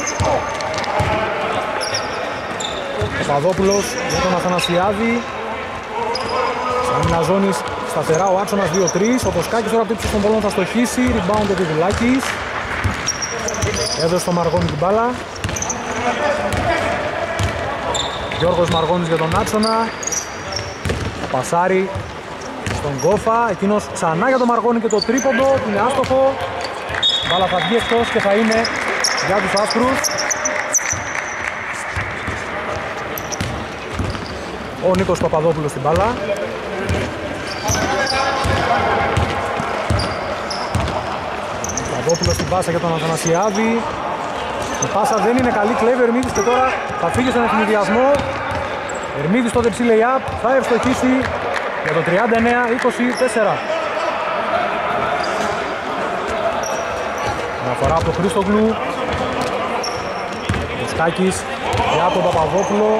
S1: Παπαδόπουλος για τον Αθανασιάδη. Σαν ζώνης σταθερά ο άξονας δύο τρία. Ο Βοσκάκης τώρα από τύψη των πολλών θα στοχίσει. Rebound ο Διδουλάκης. Έδωσε στο Μαργόνη την μπάλα. Γιώργος Μαργόνης για τον άξονα. Πασάρι στον Γκόφα. Εκείνος ξανά για τον Μαργόνη και το τρίποντο που είναι άστοχο. Μπάλα θα βγει εκτός και θα είναι για τους άσπρους. Ο Νίκος Παπαδόπουλος στην μπάλα. Παπαδόπουλος στην πάσα για τον Αθανασιάδη. Η πάσα δεν είναι καλή, κλέβει ο Ερμίδης και τώρα θα φύγει στον ευνηδιασμό. Ερμίδης στο δεξί lay-up θα ευστοχίσει για το τριάντα εννέα είκοσι τέσσερα. Αναφορά από τον Χρήστογλου. Βοσκάκης για τον Παπαδόπουλο.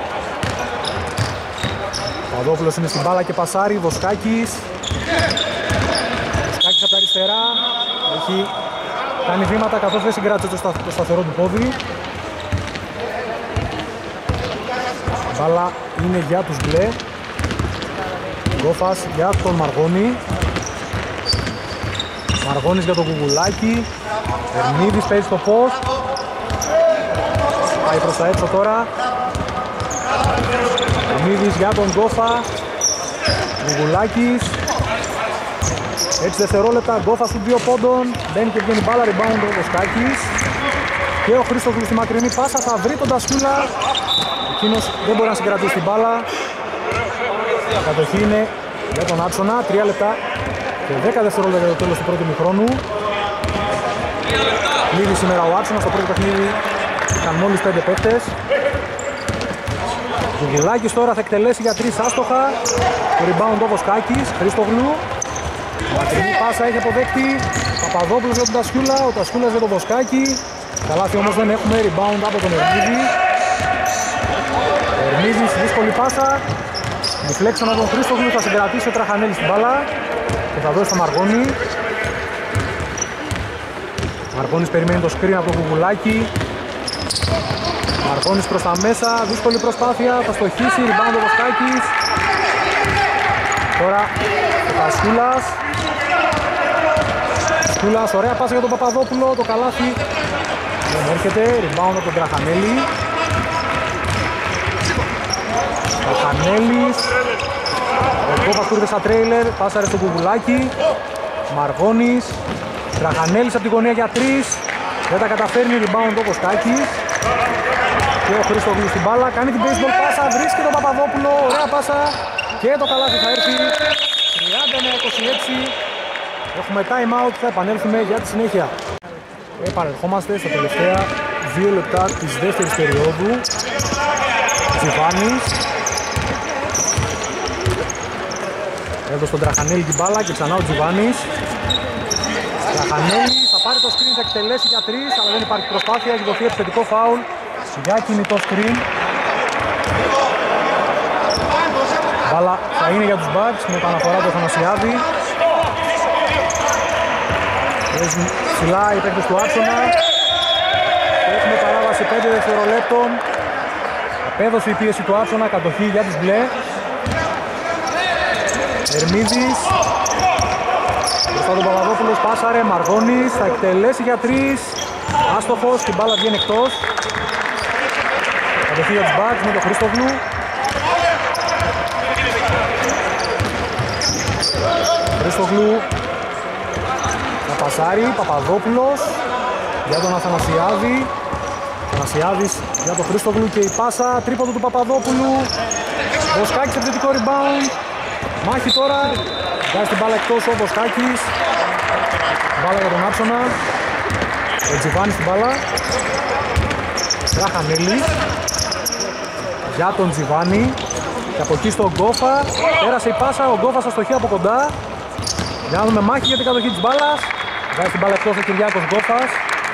S1: Παπαδόπουλος είναι στην μπάλα και πασάρι. Βοσκάκης. Βοσκάκης από τα αριστερά. Έχει κάνει βήματα καθώς δεν συγκράτησε το, στα, το σταθερό του πόδι. Η μπάλα είναι για τους μπλε. Γκόφας για τον Μαργόνη. Μαργόνης για τον Γουγουλάκη. Ερμίδης παίζει στο post. Πάει προς τα έξω τώρα. Ερμίδης για τον Γκόφα. Γουγουλάκης. έξι δευτερόλεπτα, Γκόφα στους δύο πόντων. Μπαίνει και βγαίνει μπάλα, rebound ο Βοσκάκης. Και ο Χρήστογλου στη μακρινή πάσα θα βρει τον Τασκούλα. Εκείνος δεν μπορεί να συγκρατήσει την μπάλα. Η κατοχή είναι για τον άξονα. τρία λεπτά και δέκα δευτερόλεπτα για το τέλος του πρώτου ημιχρόνου. Κλείνει σήμερα ο άξονας. Στο πρώτο παιχνίδι ήταν μόλις πέντε παίκτες. Ο Γουλάκης τώρα θα εκτελέσει για τρεις άστοχα. Το rebound ο Βοσκάκης. Χρήστογλου. Μακρινή πάσα έχει αποδέκτη. Παπαδόπουλος για τον Τασκούλα. Ο Τασκούλας για τον Βοσκάκη. Καλάθι όμως δεν έχουμε. Rebound από τον Ερμίδη. Ο Ερμίδης δύσκολη πάσα. Deflection από τον Χρήστογλου. Θα συγκρατήσει ο Τραχανέλης στην μπάλα. Και θα δώσει στο Μαργόνη. Μαργόνης περιμένει το screen από τον Γουγουλάκη. Μαργόνης προς τα μέσα. Δύσκολη προσπάθεια. Θα στοχίσει. Rebound ο Βοσκάκης. Τώρα ο Τασκούλας. Τασκούλας, ωραία πάσα για τον Παπαδόπουλο. Το καλάθι δεν έρχεται. Rebound από τον Τραχανέλη. Τραχανέλης. Ο Γκόφας του ήρθε στα τρέιλερ. Πάσαρε στο Γουγουλάκι. Μαργόνης. Τραχανέλης από την γωνία για τρεις. Δεν τα καταφέρνει. Rebound ο Βοσκάκης. Και ο Χρήστογλου στην μπάλα, κάνει την baseball πάσα, βρίσκει τον Παπαδόπουλο, ωραία πάσα και το καλάθι θα έρθει. τριάντα με είκοσι έξι. Έχουμε time out, θα επανέλθουμε για τη συνέχεια. Επανερχόμαστε στα τελευταία δύο λεπτά της δεύτερης περίοδου. Τζιβάνης. Εδώ στον Τραχανέλη την μπάλα και ξανά ο Τζιβάνης. Τραχανέλη θα πάρει το screen, θα εκτελέσει για τρεις, αλλά δεν υπάρχει προσπάθεια, έχει δοθεί επιθετικό φάουλ για κινητό screen. Μπάλα θα είναι για τους Bucks με επαναφορά του Αθανασιάδη. Παίζουν ψηλά οι παίκτες του άξονα. Έχουμε παράβαση πέντε δευτερολέπτων. Απέδωσε η πίεση του άξονα, κατοχή για τους μπλε. Ερμίδης. Μπροστά τον Παπαδόπουλος, πάσαρε, Μαργώνης, θα εκτελέσει για τρεις. Άστοχος, την μπάλα βγαίνει εκτός. Κατοχή για τους Bucks με τον Χρήστογλου. Χρήστογλου. Θα πασάρει, Παπαδόπουλος για τον Αθανασιάδη. Αθανασιάδης για τον Χρήστογλου και η πάσα, τρίποντο του Παπαδόπουλου. Βοσκάκης επιθετικό rebound. Μάχη τώρα, βγάζει την μπάλα εκτός ο Βοσκάκης. Μπάλα για τον Άψονα. Ο Τζιβάνης στην μπάλα. Τραχανέλη για τον Τζιβάνη. Και από εκεί στον Γκόφα. Πέρασε η πάσα, ο Γκόφας αστοχεί από κοντά. Για να δούμε μάχη για την κατοχή της μπάλας. Βγάζει την μπάλα εκτός ο Κυριάκος Γκόφας.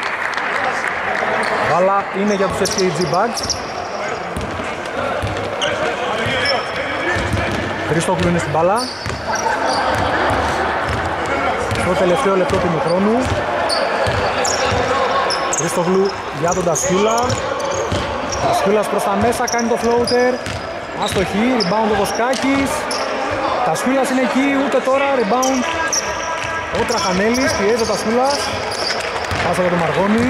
S1: Μπάλα είναι για τους ες κέι τζι Bucks. Χρήστογλου είναι στην μπάλα. Στο τελευταίο λεπτό του ημιχρόνου. Χρήστογλου για τον Τασχύλα. Τασχύλας προς τα μέσα, κάνει το floater. Αστοχή, rebound ο Βοσκάκης. Τασχύλας είναι εκεί, ούτε τώρα, rebound ο Τραχανέλης, πιέζει ο Τασχύλας. Πάσα για τον Μαργώνη.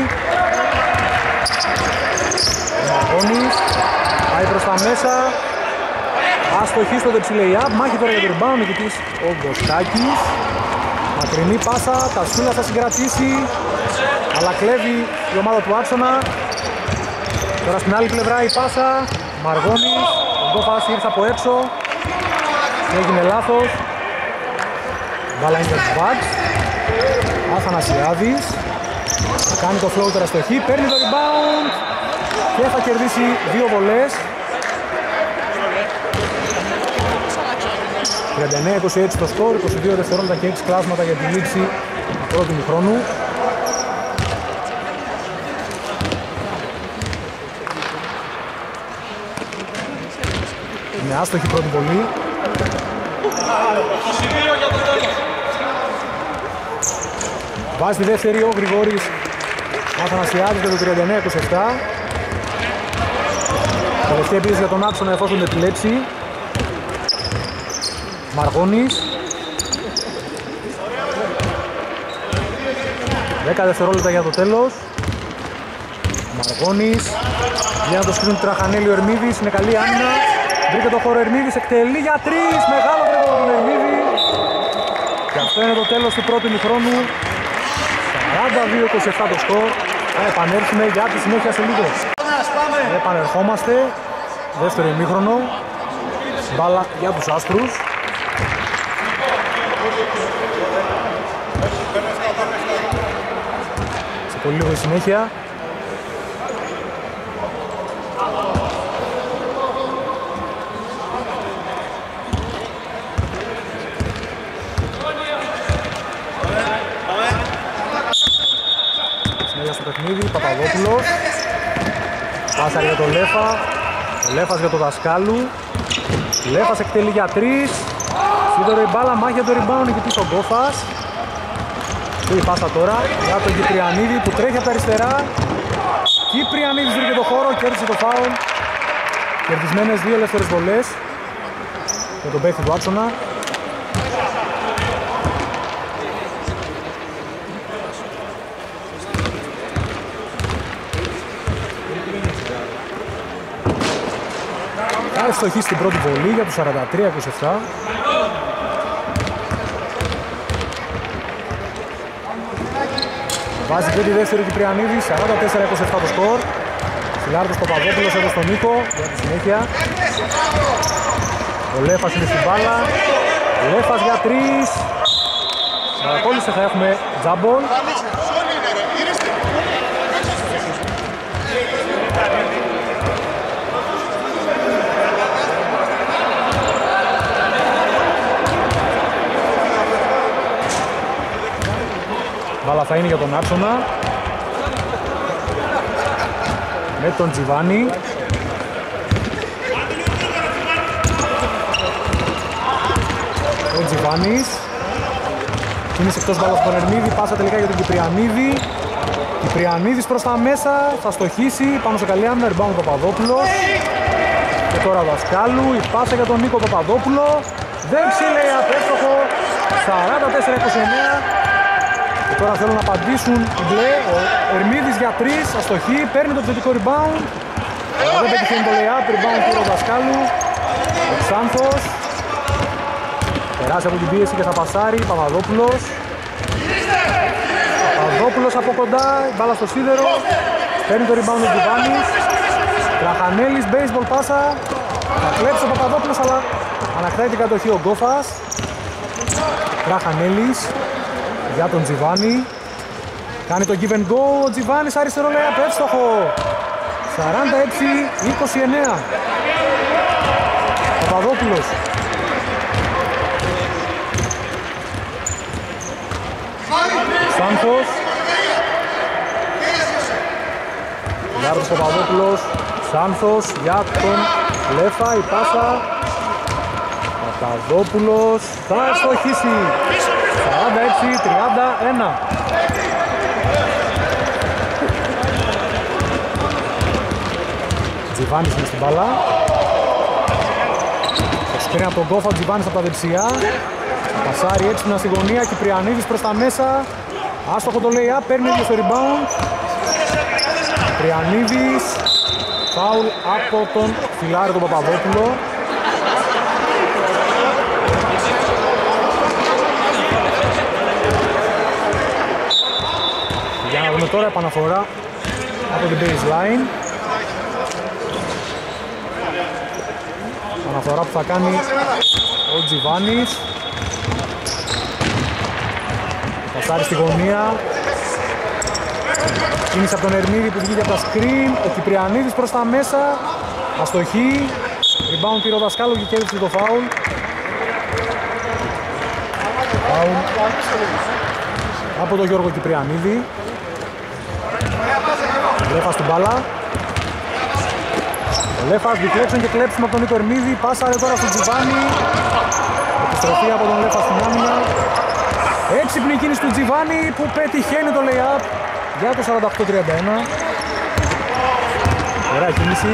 S1: Ο Μαργώνης πάει προς τα μέσα. Αστοχή στο δεξιλεϊά, μάχη τώρα για το rebound, νικητής ο Βοσκάκης. Μακρινή πάσα, Τασχύλας θα συγκρατήσει, αλλά κλέβει η ομάδα του άξονα. Τώρα στην άλλη πλευρά η πάσα, Μαργώνης, ο Γκόφας ήρθε από έξω και έγινε λάθος. Μπάλα είναι για τους Bucks. Αθανασιάδης κάνει το floater αστοχή, παίρνει το rebound και θα κερδίσει δύο βολές. τριάντα εννέα είκοσι έξι το σκορ, είκοσι δύο δευτερόλεπτα και έξι κλάσματα για τη λήξη του πρώτου ημιχρόνου. Είναι άστοχη πρώτη βολή. Βάζει τη δεύτερη ο Γρηγόρης Αθανασιάδης για το τριάντα εννέα είκοσι επτά. Τελευταία επίθεση για τον άξονα εφόσον δεν επιλέξει. Μαργώνης. δέκα δευτερόλεπτα για το τέλος. Μαργώνης. Για να το σκρίνουν του Τραχανέλη ο Ερμίδης. Είναι καλή άμυνα. Βρήκε το χώρο Ερμίδης. Εκτελεί για τρεις. Μεγάλο γρήγορο τον Ερμίδη. Και αυτό είναι το τέλος του πρώτου ημιχρόνου. σαράντα δύο είκοσι επτά το σκορ. Θα επανέλθουμε για τη συνέχεια σε λίγο. Επανερχόμαστε. Δεύτερο ημίχρονο. Μπάλα για τους άστρους. Σε πολύ λίγο η συνέχεια. Συνέχεια στο παιχνίδι, Παπαδόπουλος. Πάσα για τον Λέφα. Ο Λέφας για τον Δασκάλου. Λέφας εκτελεί για τρεις. Σίδωρο η μπάλα, μάχη για το rebound, νικητής ο Γκόφας. Και η πάσα τώρα για τον Κυπριανίδη που τρέχει από τα αριστερά. Κυπριανίδης βρήκε το χώρο, κέρδισε το φάουλ. Κερδισμένες δύο ελεύθερες βολές για τον παίκτη του άξονα. Θα ευστοχίσει την πρώτη βολή για τους σαράντα τρία είκοσι επτά. Βάζει και τη δεύτερη Κυπριανίδη, σαράντα τέσσερα είκοσι επτά το σκορ. Φιλάρδος Παπαδόπουλος εδώ στον Νίκο για τη συνέχεια. Ο Λέφας είναι στην μπάλα. Ο Λέφας για τρεις. Παρακόλλησε, θα έχουμε τζάμπολ. Μπάλα θα είναι για τον Άξονα. Με τον Τζιβάνι. Ο Τζιβάνης. Κίνησε εκτός μπάλας από τον Ερμίδη. Πάσα τελικά για τον Κυπριανίδη. Κυπριανίδης προς τα μέσα. Θα στοχίσει πάνω σε καλή άμυνα. Rebound ο Παπαδόπουλος. Και τώρα Δασκάλου. Η πάσα για τον Νίκο Παπαδόπουλο. Δεν ψήλε απέστοχο. σαράντα τέσσερα είκοσι εννέα. Και τώρα θέλουν να απαντήσουν οι μπλε. Ο Ερμίδης για τρεις, αστοχή, παίρνει το επιθετικό rebound. Αλλά δεν πετυχαίνει το lay-up, rebound του Δασκάλου. Ο Ξάνθος. Περάσει από την πίεση και θα πασάρει, Παπαδόπουλος. Παπαδόπουλος από κοντά, μπάλα στο σίδερο. Παίρνει το rebound ο Τζιβάνης. Τραχανέλης, baseball πάσα. Θα κλέψει ο Παπαδόπουλος, αλλά ανακτάει την κατοχή ο Γκόφας. Τραχανέλης. Για τον Τζιβάνι. Κάνει το give and go. Ο Τζιβάνης αριστερό layup, εύστοχο. σαράντα έξι είκοσι εννέα. Παπαδόπουλος. Σάνθος. Γιάρος Παπαδόπουλος. Σάνθος για τον Λέφα. Η πάσα. Παπαδόπουλος. Θα ευστοχίσει. σαράντα έξι τριάντα ένα. Τζιβάνης είναι στην μπάλα. Το σκρίνει από τον Γκόφα, ο Τζιβάνης από τα δεξιά. Πασάρει έξυπνα στη γωνία, Κυπριανίδης προς τα μέσα. Άστοχο το lay-up, παίρνει ίδιο στο rebound. Κυπριανίδης. Φάουλ από τον φιλάρι τον Παπαδόπουλο. Για να δούμε τώρα επαναφορά από την baseline. Επαναφορά που θα κάνει ο Τζιβάνης. Πασάρει στη γωνία. Κίνησε από τον Ερμίδη που βγήκε από τα screen. Ο Κυπριανίδης προς τα μέσα. Αστοχή. Rebound πήρε ο Δασκάλου και κέρδισε το φάουλ. Φάουλ από τον Γιώργο Κυπριανίδη. Λέφας του μπάλα. Ο Λέφας δικλέψουν και κλέψουμε από τον Νίκο Ερμίδη. Πάσαρε τώρα στον Τζιβάνι. Επιστροφή από τον Λέφα στην άμυνα. Έξυπνη κίνηση του Τζιβάνι που πετυχαίνει το lay-up για το σαράντα οκτώ τριάντα ένα. Ωραία κίνηση.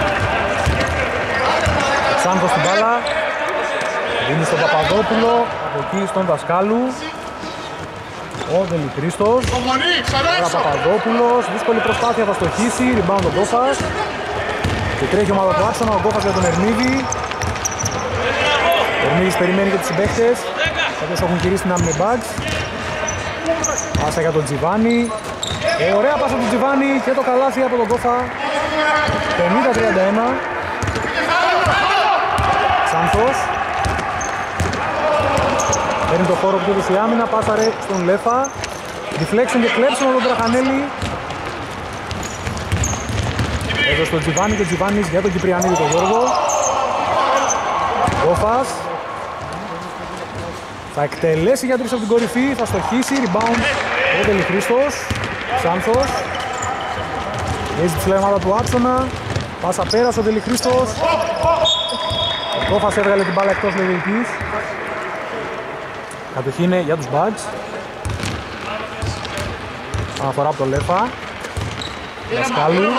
S1: Σάνθος στην μπάλα. Δίνει στον Παπαδόπουλο. Από εκεί στον Δασκάλου. Ο Δελικρίστος. Τώρα Παπαδόπουλος. Δύσκολη προσπάθεια, θα στοχίσει. Rebound ο Γκόφας. Και τρέχει η ομάδα του Άξονα. Ο Γκόφας για τον Ερμίδη. Ο Ερμίδης περιμένει και τους συμπαίκτες. Όπως έχουν γυρίσει την άμυνε bags. Πάσα για τον Τζιβάνι. Ωραία πάσα του Τζιβάνι και το καλάθι από τον Γκόφα. πενήντα τριάντα ένα. Σάνθος. Παίρνει το χώρο που του έδωσε η άμυνα, πάσαρε στον Λέφα. Deflection και κλέψιμο τον Τραχανέλη. Εδώ στον Τζιβάνι και Τζιβάνης για τον Κυπριανίδη τον Γιώργο. Γκόφας. Θα εκτελέσει για τρεις από την κορυφή, θα στοχίσει, rebound ο Τελιχρήστος. Σάνθος. Έχει τη ομάδα του Άξονα. Πάσα πέρασε ο Τελιχρήστος. Ο Γκόφας έβγαλε την μπάλα εκτός λογικής. Κατοχή είναι για τους Bugs. Αναφορά από το Λέφα. Δασκάλου.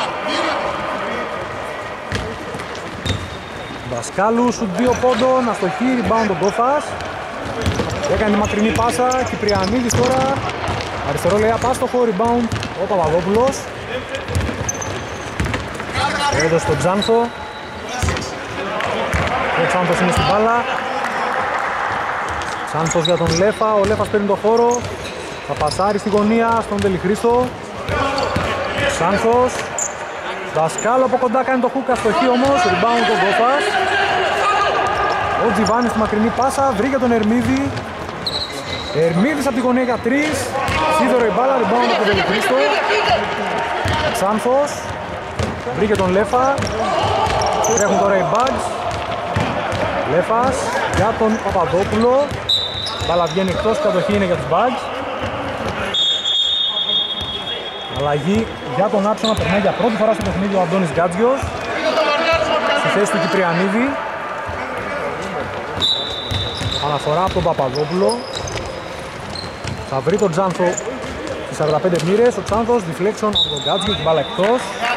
S1: Δασκάλου σου δύο πόντων, αστοχή, rebound ο Γκόφας. Έκανε μακρινή πάσα, Κυπριανίδης τώρα. Αριστερό λέει απάστοχο, rebound ο Παπαδόπουλος. Έδωσε στον Τζάνθο. Ο Τζάνθος είναι στην μπάλα. Σάνθος για τον Λέφα, ο Λέφας παίρνει το χώρο. Θα πασάρει στη γωνία στον Τελιχρήστο. Σάνθος. Δασκάλο από κοντά κάνει το χουκ, αστοχή όμως, rebound τον Γκόφας. Ο Τζιβάνης στη μακρινή πάσα, βρήκε τον Ερμίδη. Ερμίδης από τη γωνία για τρεις. Σίδωρο η μπάλα, rebound από τον Δελικρίστο. Ξάνθος, βρήκε τον Λέφα. Τρέχουν τώρα οι Bugs. Λέφας για τον Παπαδόπουλο. Μπάλα βγαίνει εκτός, κατοχή είναι για τους Bugs. Αλλαγή για τον Άψονα, περνάει για πρώτη φορά στο παιχνίδι ο Αντώνης Γκάτζιος στη θέση του Κυπριανίδη. Αναφορά από τον Παπαδόπουλο. Θα βρει τον Τζάνθο στις σαράντα πέντε μοίρες. Ο Τζάνθος, deflection από τον Γκάτζιο, την μπάλα εκτός.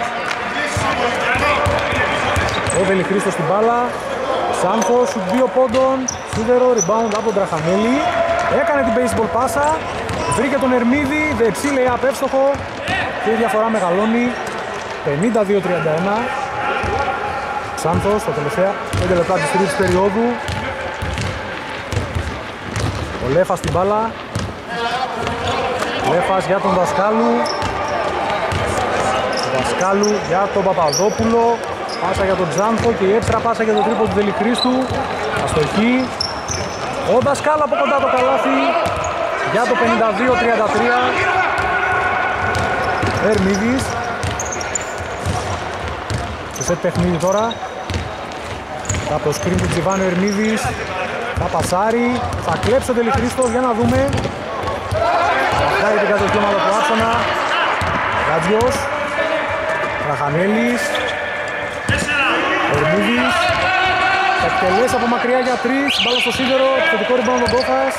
S1: Ο Βελιχρήστος στην μπάλα. Τζάνθος, σουτ δύο πόντων. Σίδερο, rebound από τον Τραχανέλη. Έκανε την baseball πάσα. Βρήκε τον Ερμίδη, δεξί λέει απεύστοχο. Και η διαφορά μεγαλώνει, πενήντα δύο τριάντα ένα. Ξάνθος στα τελευταία πέντε λεπτά της τρίτης περίοδου. Ο Λέφας στην μπάλα. Λέφας για τον Δασκάλου. Ο Δασκάλου για τον Παπαδόπουλο. Πάσα για τον Τζάνθο και η έξτρα πάσα για τον τρίπο του Δελικρίστου. Αστοχή. Ο Δασκάλου από κοντά το καλάθι για το πενήντα δύο τριάντα τρία. Ερμίδης. Σε σετ παιχνίδι τώρα. Από το screen του Τζιβάνου Ερμίδης. Θα πασάρει. Θα κλέψει ο Δελιχρήστος για να δούμε. Θα κάνει την κατοχή ομάδα του Άψονα. Γκάτζιος. Τραχανέλης. Ερμίδης. Θα εκτελέσει από μακριά για τρεις. Μπάλα στο σίδερο. Θετικό rebound ο Γκόφας.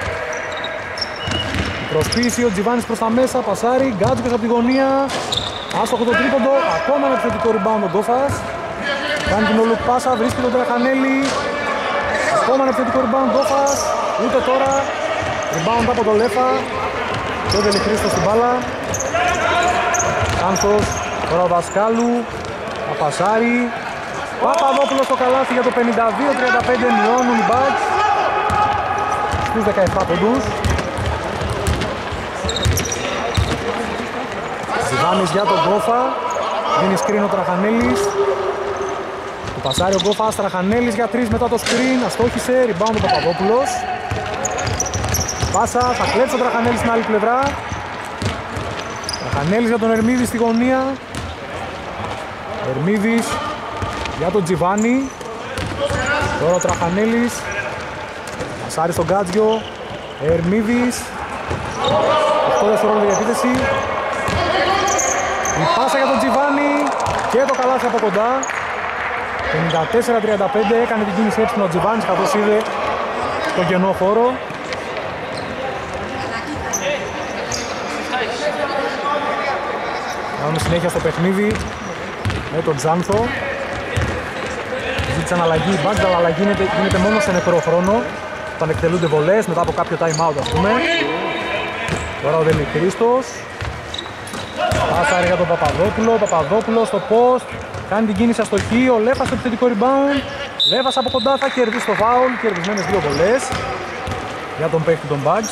S1: Προσποίηση ο Τζιβάνης προς τα μέσα, πασάρι, Γκάτζιος από τη γωνία. Άστοχο το τρίποντο, ακόμα ένα επιθετικό rebound ο Γκόφας. Κάνει την ολούκ πάσα, βρίσκει τον Τραχανέλη. Ακόμα ένα επιθετικό rebound ο Γκόφας. Ούτε τώρα, rebound από τον Λέφα. Και ο Δελιχρήστος στην μπάλα. Κάνθος, τώρα ο Δασκάλου. Παπασάρι. Παπαδόπουλος στο καλάθι για το πενήντα δύο τριάντα πέντε, μειώνουν οι Bugs στους δεκαεπτά πόντους. Ζιβάνης για τον Γκόφα, δίνει screen ο Τραχανέλης. Του πασάρει ο Γκόφας, Τραχανέλης για τρεις μετά το screen, αστόχισε, rebound ο Παπαδόπουλος. Πάσα, θα κλέψει ο Τραχανέλης στην άλλη πλευρά. Τραχανέλης για τον Ερμίδη στη γωνία. Ερμίδης για τον Τζιβάνη. Τώρα ο Τραχανέλης. Πασάρει στον Γκάτζιο. Ερμίδης. οκτώ δευτερόλεπτα για επίθεση. Η πάσα για τον Τζιβάνη και το καλάθι από κοντά. πενήντα τέσσερα τριάντα πέντε, έκανε την κίνηση έξυπνο ο Τζιβάνης καθώς είδε τον κενό χώρο. Κάνουμε συνέχεια στο παιχνίδι με τον Τζάνθο. Ζήτησαν αλλαγή η Bugs, αλλά αλλαγή γίνεται, γίνεται μόνο σε νεκρό χρόνο όταν εκτελούνται βολές μετά από κάποιο time out, ας πούμε. Τώρα ο Δελιχρήστος. Πάσα για τον Παπαδόπουλο, Παπαδόπουλο στο post. Κάνει την κίνηση αστοχή, ο Λέφας στο επιθετικό rebound. Λέφας από κοντά θα κερδίσει το foul, κερδισμένες δύο βολές για τον παίκτη των Bugs.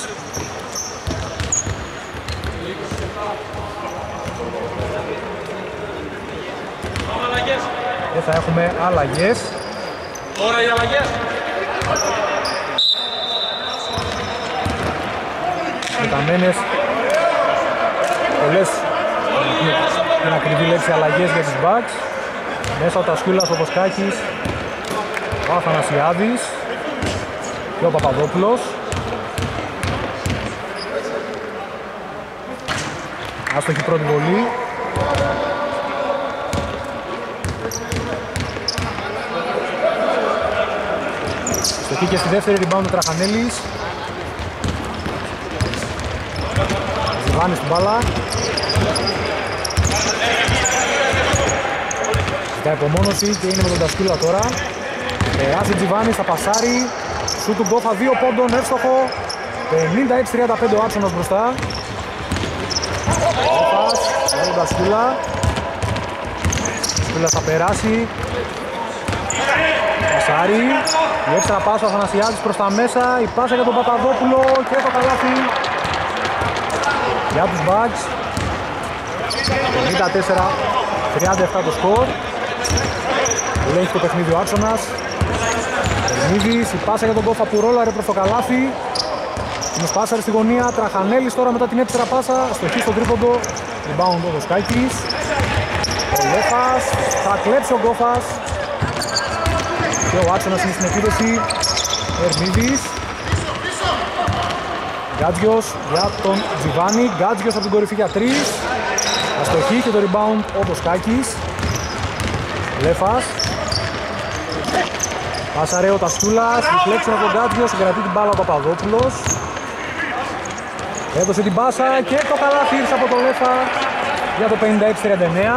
S1: Και θα έχουμε αλλαγές.
S2: Τώρα οι αλλαγές.
S1: Μεταμένες πολλές, την ακριβή λέξη, αλλαγές για τις Bugs. Μέσα ο Τασκούλας, ο Βοσκάκης, ο Αθανασιάδης και ο Παπαδόπουλος. Άστοχη πρώτη βολή. Στοχή και στη δεύτερη, rebound ο Τραχανέλης. Ζιβάνης στην μπάλα. Για υπομόνωση και είναι με τον Τασκούλα τώρα. Περάσει Τζιβάνης, θα πασάρει. Σου του Γκόφα, δύο πόντων, εύστοχο. πενήντα έξι τριάντα πέντε ο Άξονας μπροστά. Γκόφας, για τον Τασκούλα. Τασκούλας θα περάσει. Πασάρει. Η έξτρα πάσα ο Αθανασιάδης προς τα μέσα. Η πάσα για τον Παπαδόπουλο και το καλάθι για τους Bugs. πενήντα τέσσερα τριάντα επτά το σκορ. Ελέγχει το παιχνίδι ο Άξονας. Ερμίδης, η πάσα για τον Κόφα που ρόλαρε προς το καλάθι. Είναι σπάσαρε στη γωνία, Τραχανέλης τώρα μετά την έξτρα πάσα. Στοχή στο τρίποντο, rebound ο Βοσκάκης. Ο Λέφας, θα κλέψει ο Κόφας. Και ο Άξονας είναι στην επίδεση. Ερμίδης. Γκάτζιος για τον Τζιβάνι, Γκάτζιος από την κορυφή για τρεις. Αστοχή και το rebound ο Βοσκάκης. Λέφας. Πάσαρε ο Τασκούλας, reflection από τον Γκάτζιο, συγκρατεί την μπάλα ο Παπαδόπουλος. Έδωσε την πάσα και το καλάθι ήρθε από τον Λέφα για το πενήντα έξι τριάντα εννέα.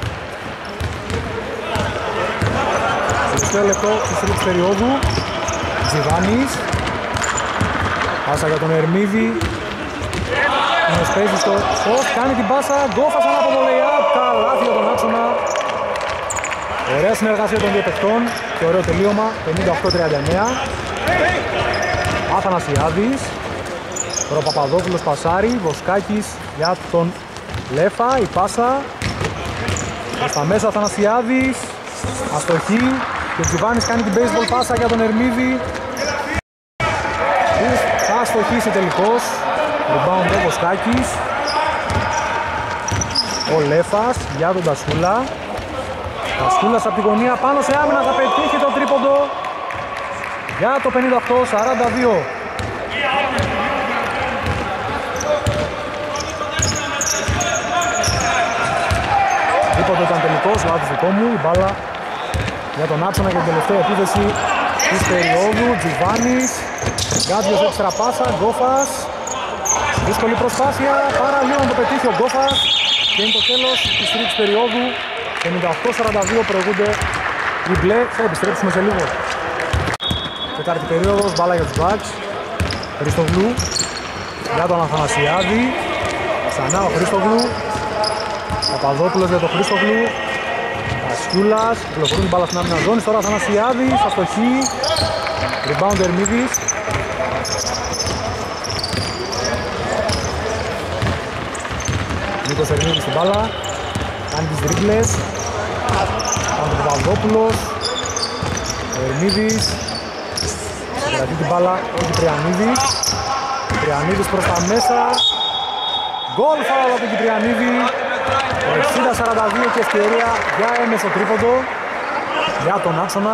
S1: Τελευταίο λεπτό της τρίτης περίοδου. Τζιβάνης. Πάσα για τον Ερμίδη. Είναι σπέζει στο σποτ, κάνει την πάσα, Γκόφας ανά από το lay-up, καλάθι για τον Άξονα. Ωραία συνεργασία των δύο παιχτών και ωραίο τελείωμα, πενήντα οκτώ τριάντα εννέα. Αθανασιάδης, τώρα Παπαδόπουλος πασάρι, Βοσκάκης για τον Λέφα, η πάσα. Προς τα μέσα Αθανασιάδης, αστοχή και ο Τζιβάνης κάνει την baseball πάσα για τον Ερμίδη. Θα αστοχίσει τελικώς, rebound ο Βοσκάκης. Ο Λέφας για τον Τασκούλα. Τασκούλας από τη γωνία πάνω σε άμυνα, θα πετύχει το τρίποντο για το πενήντα οκτώ σαράντα δύο. Τρίποντο ήταν τελικός, λάθος δικό μου, η μπάλα για τον Άξονα για την τελευταία επίθεση της περίοδου. Τζιβάνης, Γκάτζιος έξτρα πάσα, Γκόφας. Δύσκολη προσπάθεια, πάρα λίγο να το πετύχει ο Γκόφας και είναι το τέλος της τρίτης περίοδου. πενήντα οκτώ σαράντα δύο προηγούνται οι μπλε, θα επιστρέψουμε σε λίγο. Τετάρτη περίοδος, μπάλα για τους Bucks. Χριστογλου για τον Αθανασιάδη. Ξανά ο Χριστογλου. Παπαδόπουλος για τον Χριστογλου. Τασκούλας, κυκλοφορούν την μπάλα στην άμυνα ζώνης. Τώρα Αθανασιάδης, αστοχή. Rebound Ερμίδης. Νίκος Ερμίδης στην μπάλα. Κάνει τις δρίγκλες. Πάνω του Παπαδόπουλος. Ο Ερμίδης. Κρατεί την μπάλα ο Κυπριανίδης. Κυπριανίδης προς τα μέσα. Γκολ φάουλ από τον Κυπριανίδη. εξήντα σαράντα δύο και ευκαιρία για έμεσο τρίποντο για τον Άξονα.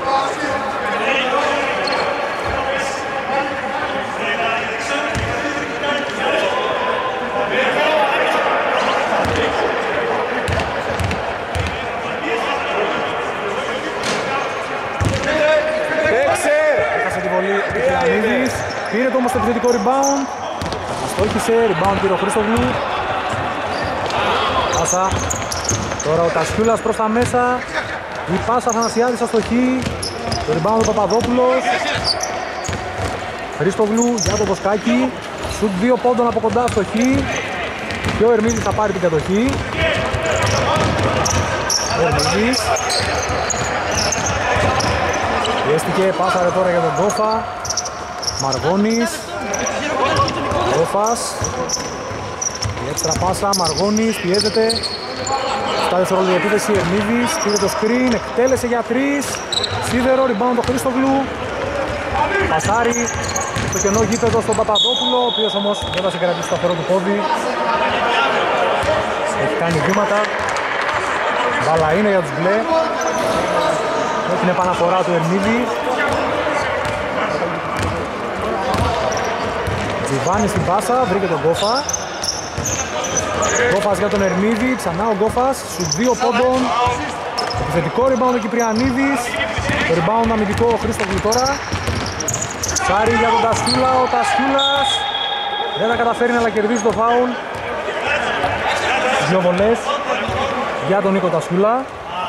S1: Έχασε τη βολή ο Κυπριανίδης. Πήρε το όμως το επιθετικό rebound. Αστόχησε, rebound πήρε ο Χρήστογλου. Πάσα. Τώρα ο Τασκιούλας προς τα μέσα. Η πάσα Αθανασιάδης αστοχή. Το rebound ο Παπαδόπουλος. Χρήστογλου για το Βοσκάκι. Σουτ δύο πόντων από κοντά αστοχή. Και ο Ερμίδης θα πάρει την κατοχή. Ο Ερμίδης. Πιέστηκε, πάσαρε τώρα για τον Γκόφα. Μαργώνης. Γκόφας. Η έξτρα πάσα, Μαργώνης, πιέζεται. Στα δευτερόλεπτα η επίθεση, Ερμίδης, πήρε το screen, εκτέλεσε για τρεις. Σίδερο, rebound το Χρήστογλου. Πασάρι στο κενό γήπεδο στον Παπαδόπουλο, ο οποίος όμως δεν θα σε κρατήσει το σταθερό του πόδι. Έχει κάνει βήματα. Μπάλα είναι για τους μπλε. Με την επαναφορά του Ερμίδη. Τζιβάνι στην πάσα, βρήκε τον Γκόφα. Γκόφας για τον Ερμίδη, ξανά ο Γκόφας, σου δύο πόντων. Επιθετικό rebound ο Κυπριανίδης. Το rebound αμυντικό ο Χρήστογλου τώρα. Σάρι για τον Τασκούλα, ο Τασκούλας δεν θα καταφέρει να κερδίσει το φάουλ. Δύο βολές για τον Νίκο Τασκούλα.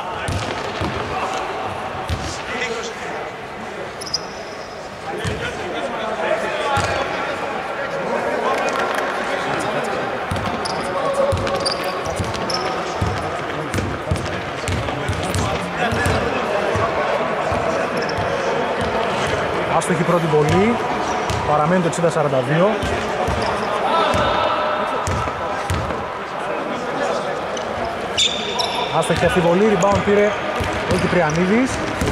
S1: Άστοχη πρώτη βολή, παραμένει το εξήντα σαράντα δύο. Άστοχη αφιβολή, rebound πήρε ο Κυπριανίδης.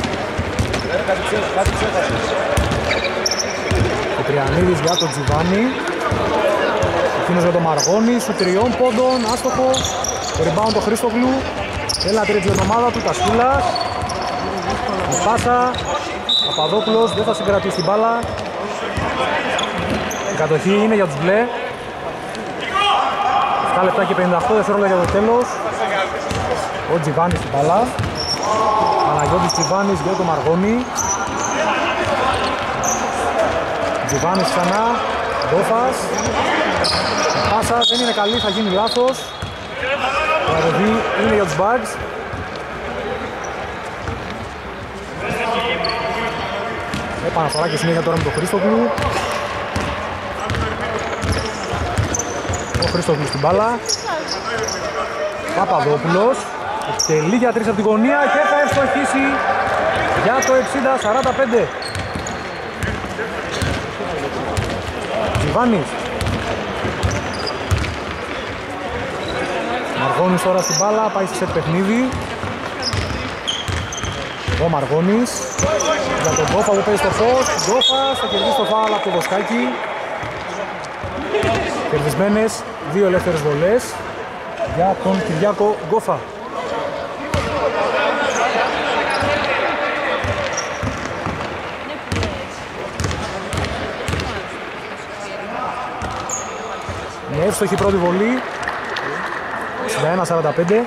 S1: Κυπριανίδης για τον Τζιβάνι. Εκείνος για τον Μαργόνη, σου τριών πόντων, άστοχο. Το rebound το Χρήστογλου. Έλα τρίτη για την ομάδα του, Τασκούλας. Η πάσα, Παπαδόπουλος δεν θα συγκρατήσει την μπάλα. Η κατοχή είναι για τους μπλε. επτά λεπτά και πενήντα οκτώ δευτερόλεπτα για το τέλος. Ο Τζιβάνης στην μπάλα. Παναγιώτης Τζιβάνης για τον Μαργόνη. Τζιβάνης ξανά. Ντόφας. Η πάσα δεν είναι καλή, θα γίνει λάθος. Η κατοχή είναι για τους Bugs. Επαναφορά και συνέχεια τώρα με τον Χρήστογλου. Ο Χρήστογλου στην μπάλα. Παπαδόπουλος. Εκτελεί για τρεις από την γωνία και θα ευστοχίσει για το εξήντα σαράντα πέντε. Τζιβάνης. Μαργόνης τώρα στην μπάλα, πάει σε σετ παιχνίδι. Ο Μαργόνης για τον Γκόφα που παίζει στο φως. Γκόφας θα κερδίσει το φάουλ από το Βοσκάκι. Κερδισμένες δύο ελεύθερες βολές για τον Κυριάκο Γκόφα. Με εύστοχη πρώτη βολή. εξήντα ένα σαράντα πέντε.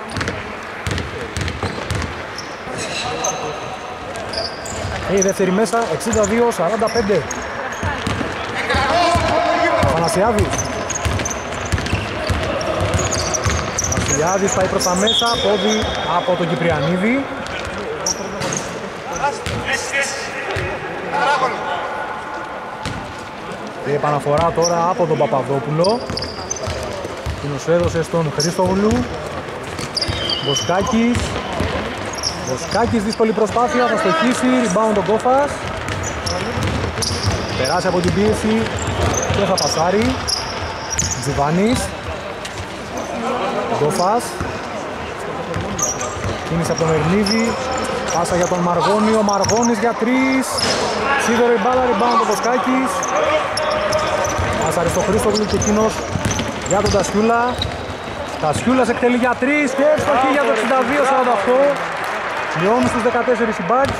S1: Και η δεύτερη μέσα, εξήντα δύο σαράντα πέντε. Πανασιάδης. Πανασιάδης πάει προς τα μέσα, πόδι από τον Κυπριανίδη. Και επαναφορά τώρα από τον Παπαδόπουλο. Κοινος έδωσε στον Χρήστογλου. Βοσκάκης. Βοσκάκης, δύσκολη προσπάθεια, θα στοχίσει, rebound ο Γκόφας. Περάσει από την πίεση και θα πασάρει. Τζιβάνης. Γκόφας. Κίνηση από τον Ερμίδη. Πάσα για τον Μαργόνη, ο Μαργόνης για τρεις. Σίδωρο η μπάλα, rebound ο Βοσκάκης. Πάσαρε στο Χρήστογλου και εκείνος για τον Τασιούλα. Τασιούλας εκτελεί για τρεις και εύστοχη για το εξήντα δύο σαράντα οκτώ. Μειώνουν στους δεκατέσσερις οι Bugs.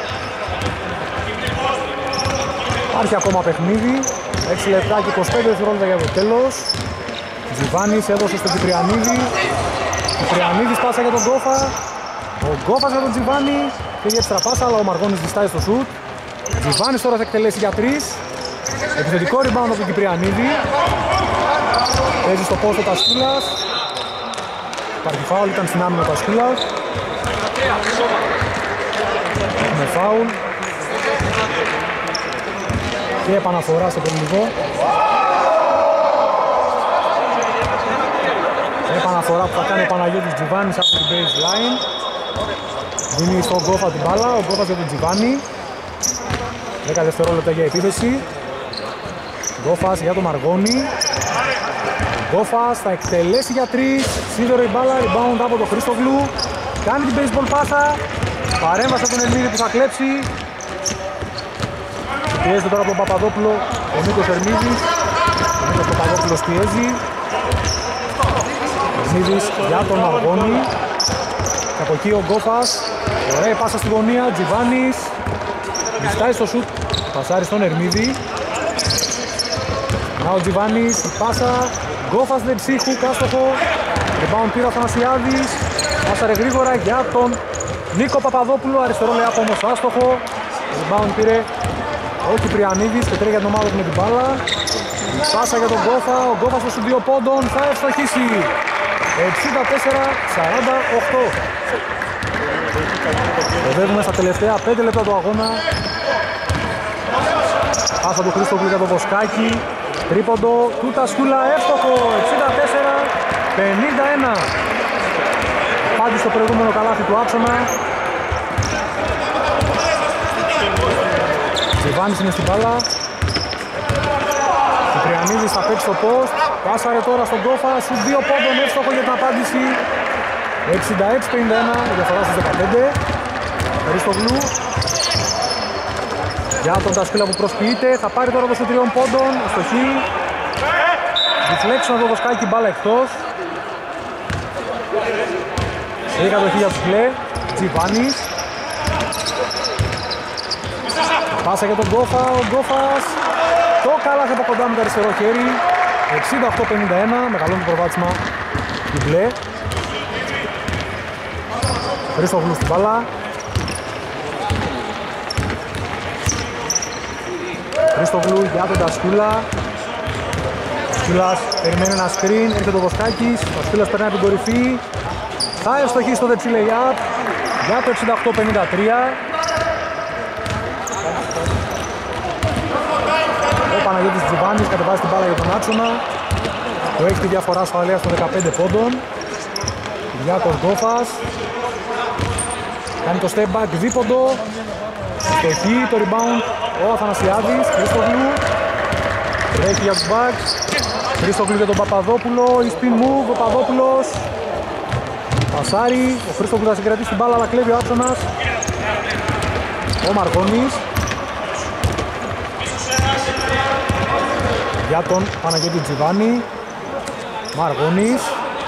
S1: Υπάρχει ακόμα παιχνίδι. έξι λεπτά και είκοσι πέντε δευτερόλεπτα για το τέλος. Τζιβάνης έδωσε στον Κυπριανίδη. Κυπριανίδης πάσα για τον Γκόφα. Ο Γκόφας για τον Τζιβάνη. Και η έξτρα πάσα, αλλά ο Μαργόνης διστάζει στο σουτ. Τζιβάνης τώρα θα εκτελέσει για τρεις. Επιθετικό rebound από τον Κυπριανίδη. Παίζει στο πόστο Τασκούλας. Υπάρχει φάουλ, ήταν στην άμυνα ο Τασκούλας. Έχουμε φάουλ. Και επαναφορά στο περιλικό. Επαναφορά που θα κάνει ο Παναγιώτης Τζιβάνης από την baseline. Δίνει στον Γκόφα την μπάλα, ο Γκόφας για τον Τζιβάνη. δέκα δευτερόλεπτα για επίθεση. Γκόφας για τον Μαργόνη. Γκόφας θα εκτελέσει για τρεις. Σίδωρο η μπάλα, rebound από τον Χρήστογλου. Κάνει την baseball πάσα. Παρέμβαση από τον Ερμίδη που θα κλέψει. Πιέζεται τώρα από τον Παπαδόπουλο ο Νίκος Ερμίδης. Ο Νίκος Παπαδόπουλος πιέζει. Ερμίδης για τον Μαργόνη. Και από εκεί ο Γκόφας. Ωραία η πάσα στη γωνία. Τζιβάνης. Διστάει στο σουτ. Πασάρει στον Ερμίδη. Να ο Τζιβάνης. Η πάσα. Γκόφας δεν ψύχου. Κάστοχο. Rebound πήρε ο Αθανασιάδης. Πάσαρε γρήγορα για τον Νίκο Παπαδόπουλο. Αριστερό λέει από όμως άστοχο. Rebound πήρε ο Κυπριανίδης και τρέχει για την ομάδα του με την μπάλα. Η πάσα για τον Γκόφα. Ο Γκόφας στους δύο πόντων θα ευστοχίσει. εξήντα τέσσερα σαράντα οκτώ. Οδεύουμε στα τελευταία πέντε λεπτά του αγώνα. Πάσα του Χρήστογλου για τον Βοσκάκη. Τρίποντο του Τασκούλα, εύστοχο. εξήντα τέσσερα πενήντα ένα. Πάντη στο προηγούμενο καλάθι του άξονα. Τζιβάνης είναι στην μπάλα. Κυπριανίδης θα παίξει στο post. Πάσαρε τώρα στον Γκόφα. Σου δύο πόντων, εύστοχο για την απάντηση. εξήντα έξι πενήντα ένα, η διαφορά στους δεκαπέντε. Χρήστογλου. Για τον Τασκύλα που προσποιείται, θα πάρει τώρα το στο τριών πόντων, αστοχή. Deflection από το Βοσκάκι, μπάλα εκτός. Η κατοχή για τους Κλέ, Τζιβάνης. Πάσα για τον Γκόφα, ο Γκόφας. Το κάλασε από κοντά με το αριστερό χέρι. εξήντα οκτώ πενήντα ένα, μεγαλώνει το προβάδισμα του Κλέ. Χρήστογλου στην μπάλα. Χρήστογλου για τον Τασκούλα. Τασκούλας περιμένει ένα screen, έρχεται το Βοσκάκης. Τασκούλας περνάει την κορυφή. Θα ευστοχεί στο δεξί lay-up για το εξήντα οκτώ πενήντα τρία. Ο Παναγιώτης Τζιβάνης κατεβάζει την μπάλα για τον Άξονα, που έχει τη διαφορά ασφαλείας των δεκαπέντε πόντων. Κυριάκος Γκόφας κάνει το step back δίποντο. Στοχή, το rebound ο Αθανασιάδης. Χρήστογλου τρέχει για τους Bucks. Χρήστογλου για τον Παπαδόπουλο, η spin move, ο Παπαδόπουλος πασάρι, ο Χρήστογλου θα συγκρατήσει την μπάλα αλλά κλέβει ο Άξονας. Ο Μαρκώνης για τον Παναγιώτη Τζιβάνη. Μαργώνης,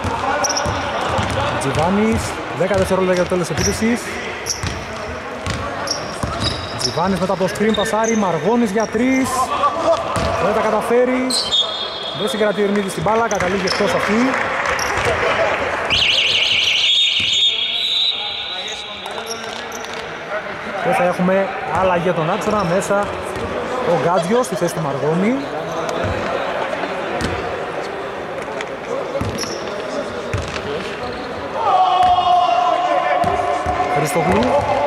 S1: Τζιβάνης, δέκα δευτερόλεπτα για το τέλος της επίθεσης. Τζιβάνης μετά από το screen πασάρι, Μαργώνης για τρεις. Δεν τα καταφέρει. Δεν συγκρατεί ο Ερμίδης στην μπάλα, καταλήγει εκτός αυτή. Και θα έχουμε αλλαγή για τον Άξονα, μέσα ο Γκάτζιος στη θέση του Μαργώνη. Χριστογλου.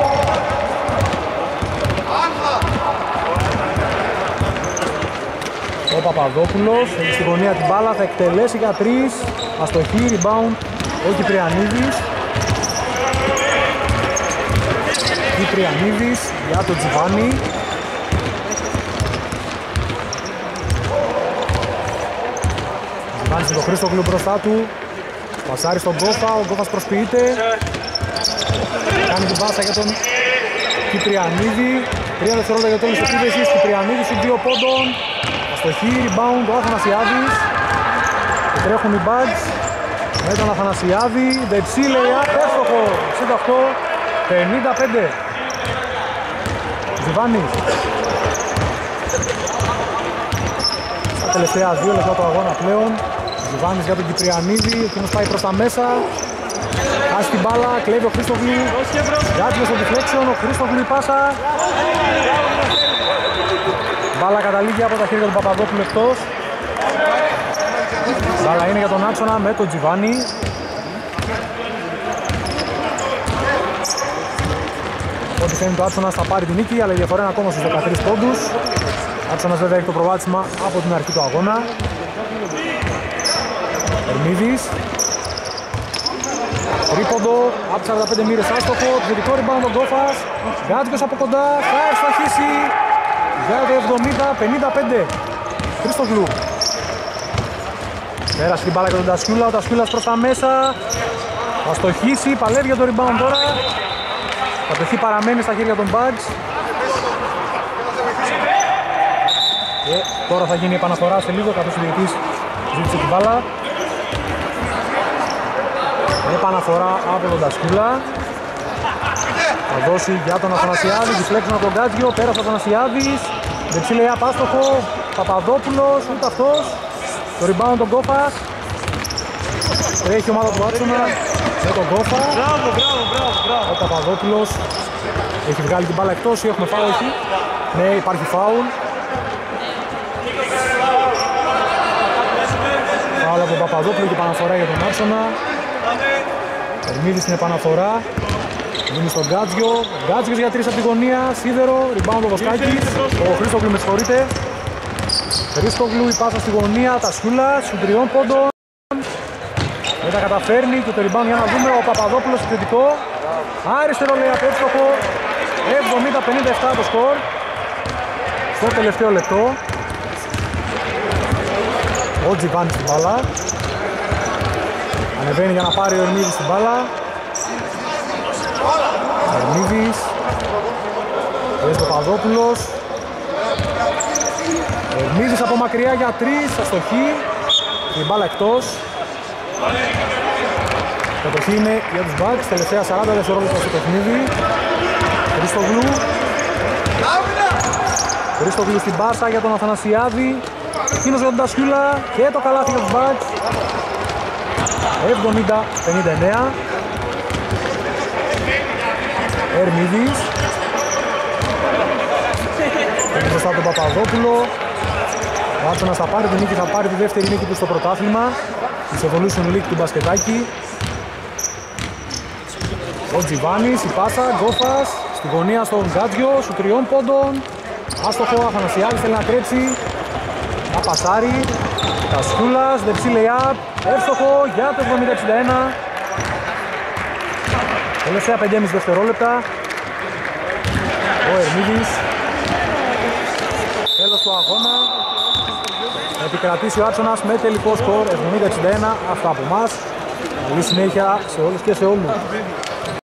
S1: Ο Παπαδόπουλος έχει στη γωνία την μπάλα, θα εκτελέσει για τρεις. Αστοχή, rebound ο Κυπριανίδης. Κυπριανίδης για τον Τζιβάνη. Τζιβάνης με τον Χρήστογλου μπροστά του. Πασάρει στον Γκόφα, ο Γκόφας προσποιείται. Κάνει την πάσα για τον Κυπριανίδη. Τρία δευτερόλεπτα για το τέλος της επίθεσης. Κυπριανίδης στους δύο πόντων. Αστοχή, rebound ο Αθανασιάδης. Και τρέχουν οι Bucks με τον Αθανασιάδη. Δεξί lay-up, εύστοχο. εξήντα οκτώ πενήντα πέντε. Τζιβάνης. Στα τελευταία δύο λεπτά του αγώνα πλέον. Τζιβάνης για τον Κυπριανίδη. Εκείνος πάει προς τα μέσα. Χάσει την μπάλα, κλέβει ο Χρήστογλου. Γκάτζιος στο deflection, ο Χρήστογλου η πάσα. Μπάλα καταλήγει από τα χέρια του Παπαδόπουλου εκτός. Μπάλα είναι για τον Άξονα με τον Τζιβάνη. Ό,τι φαίνεται το Άξονας θα πάρει την νίκη, αλλά η διαφορά είναι ακόμα στους δεκατρείς πόντους. Άξονας βέβαια έχει το προβάδισμα από την αρχή του αγώνα. Ερμίδης. Τρίποντο, από τις σαράντα πέντε μοίρες άστοχο, θετικό rebound ο Γκόφας. Γκάτζιος από κοντά, θα ευστοχίσει για το εβδομήντα πενήντα πέντε. Χρήστογλου. Πέρασε την μπάλα για τον Τασκιούλα, ο Τασκιούλας προς τα μέσα. Θα στοχίσει, παλεύει για το rebound τώρα. Η κατοχή παραμένει στα χέρια των Bucks. Και τώρα θα γίνει επαναφορά σε λίγο, καθώς ο διαιτητής ζήτησε την μπάλα. Επαναφορά από τον Τασκούλα. Θα δώσει για τον Αθανασιάδη, deflection από τον Γκάτζιο, πέρασε ο Αθανασιάδης. Δεξί lay-up άστοχο, Παπαδόπουλος, ούτε αυτός. Το rebound τον Γκόφας. Τρέχει η ομάδα του Άξονα με τον Γκόφα.
S2: Μπράβο, μπράβο, μπράβο, μπράβο.
S1: Ο Παπαδόπουλος έχει βγάλει την μπάλα εκτός ή έχουμε φάουλ, όχι? Ναι, υπάρχει φάουλ. Φάουλ από τον Παπαδόπουλο και επαναφορά για τον Άξονα. Ερμίδης στην επαναφορά. Δίνει στον Γκάτζιο. Γκάτζιος για τρεις από τη γωνία. Σίδερο. Rebound ο Βοσκάκης. Ο Χρήστογλου με συγχωρείτε. Χρήστογλου η πάσα στη γωνία. Τασιούλα. Σου τριών πόντων. Δεν τα καταφέρνει. Και το rebound για να δούμε. Ο Παπαδόπουλος επιθετικό. Αριστερό λέει απέστοχο. εβδομήντα πενήντα επτά το σκορ. Στο τελευταίο λεπτό. Ο Τζιβάνης στην μπάλα. Ανεβαίνει για να πάρει ο Ερμίδης στην μπάλα. Ερμίδης. Βες Παπαδόπουλος. Ερμίδης από μακριά για τρεις, αστοχή. Η μπάλα εκτός. Κατοχή είναι για τους Bucks, τελευταία σαράντα δευτερόλεπτα στο παιχνίδι. Χρήστογλου. Χρήστογλου στην πάσα για τον Αθανασιάδη. Εκείνος για τον Τασιούλα και το καλάθι για τους Bucks. εβδομήντα πενήντα εννέα. Ερμίδης. Και μπροστά τον Παπαδόπουλο. Ο Άτσονας θα πάρει την νίκη, θα πάρει τη δεύτερη νίκη του στο πρωτάθλημα της Evolution League του μπασκετάκι. Ο Τζιβάνης, η πάσα, Γκόφας, στη γωνία στον Γκάτζιο, σου τριών πόντων. Άστοχο, Αθανασιάδης θέλει να τρέψει. Να πασάρει. Τασκούλας, δεξί λεϊάπ, εύστοχο για το εβδομήντα εξήντα ένα. Τελευταία πέντε και μισό δευτερόλεπτα. Ο Ερμίδης. Τέλος του αγώνα. Θα επικρατήσει ο Άξονας με τελικό σκορ εβδομήντα εξήντα ένα. Αυτά από εμάς. Καλή συνέχεια σε όλους και σε όλους.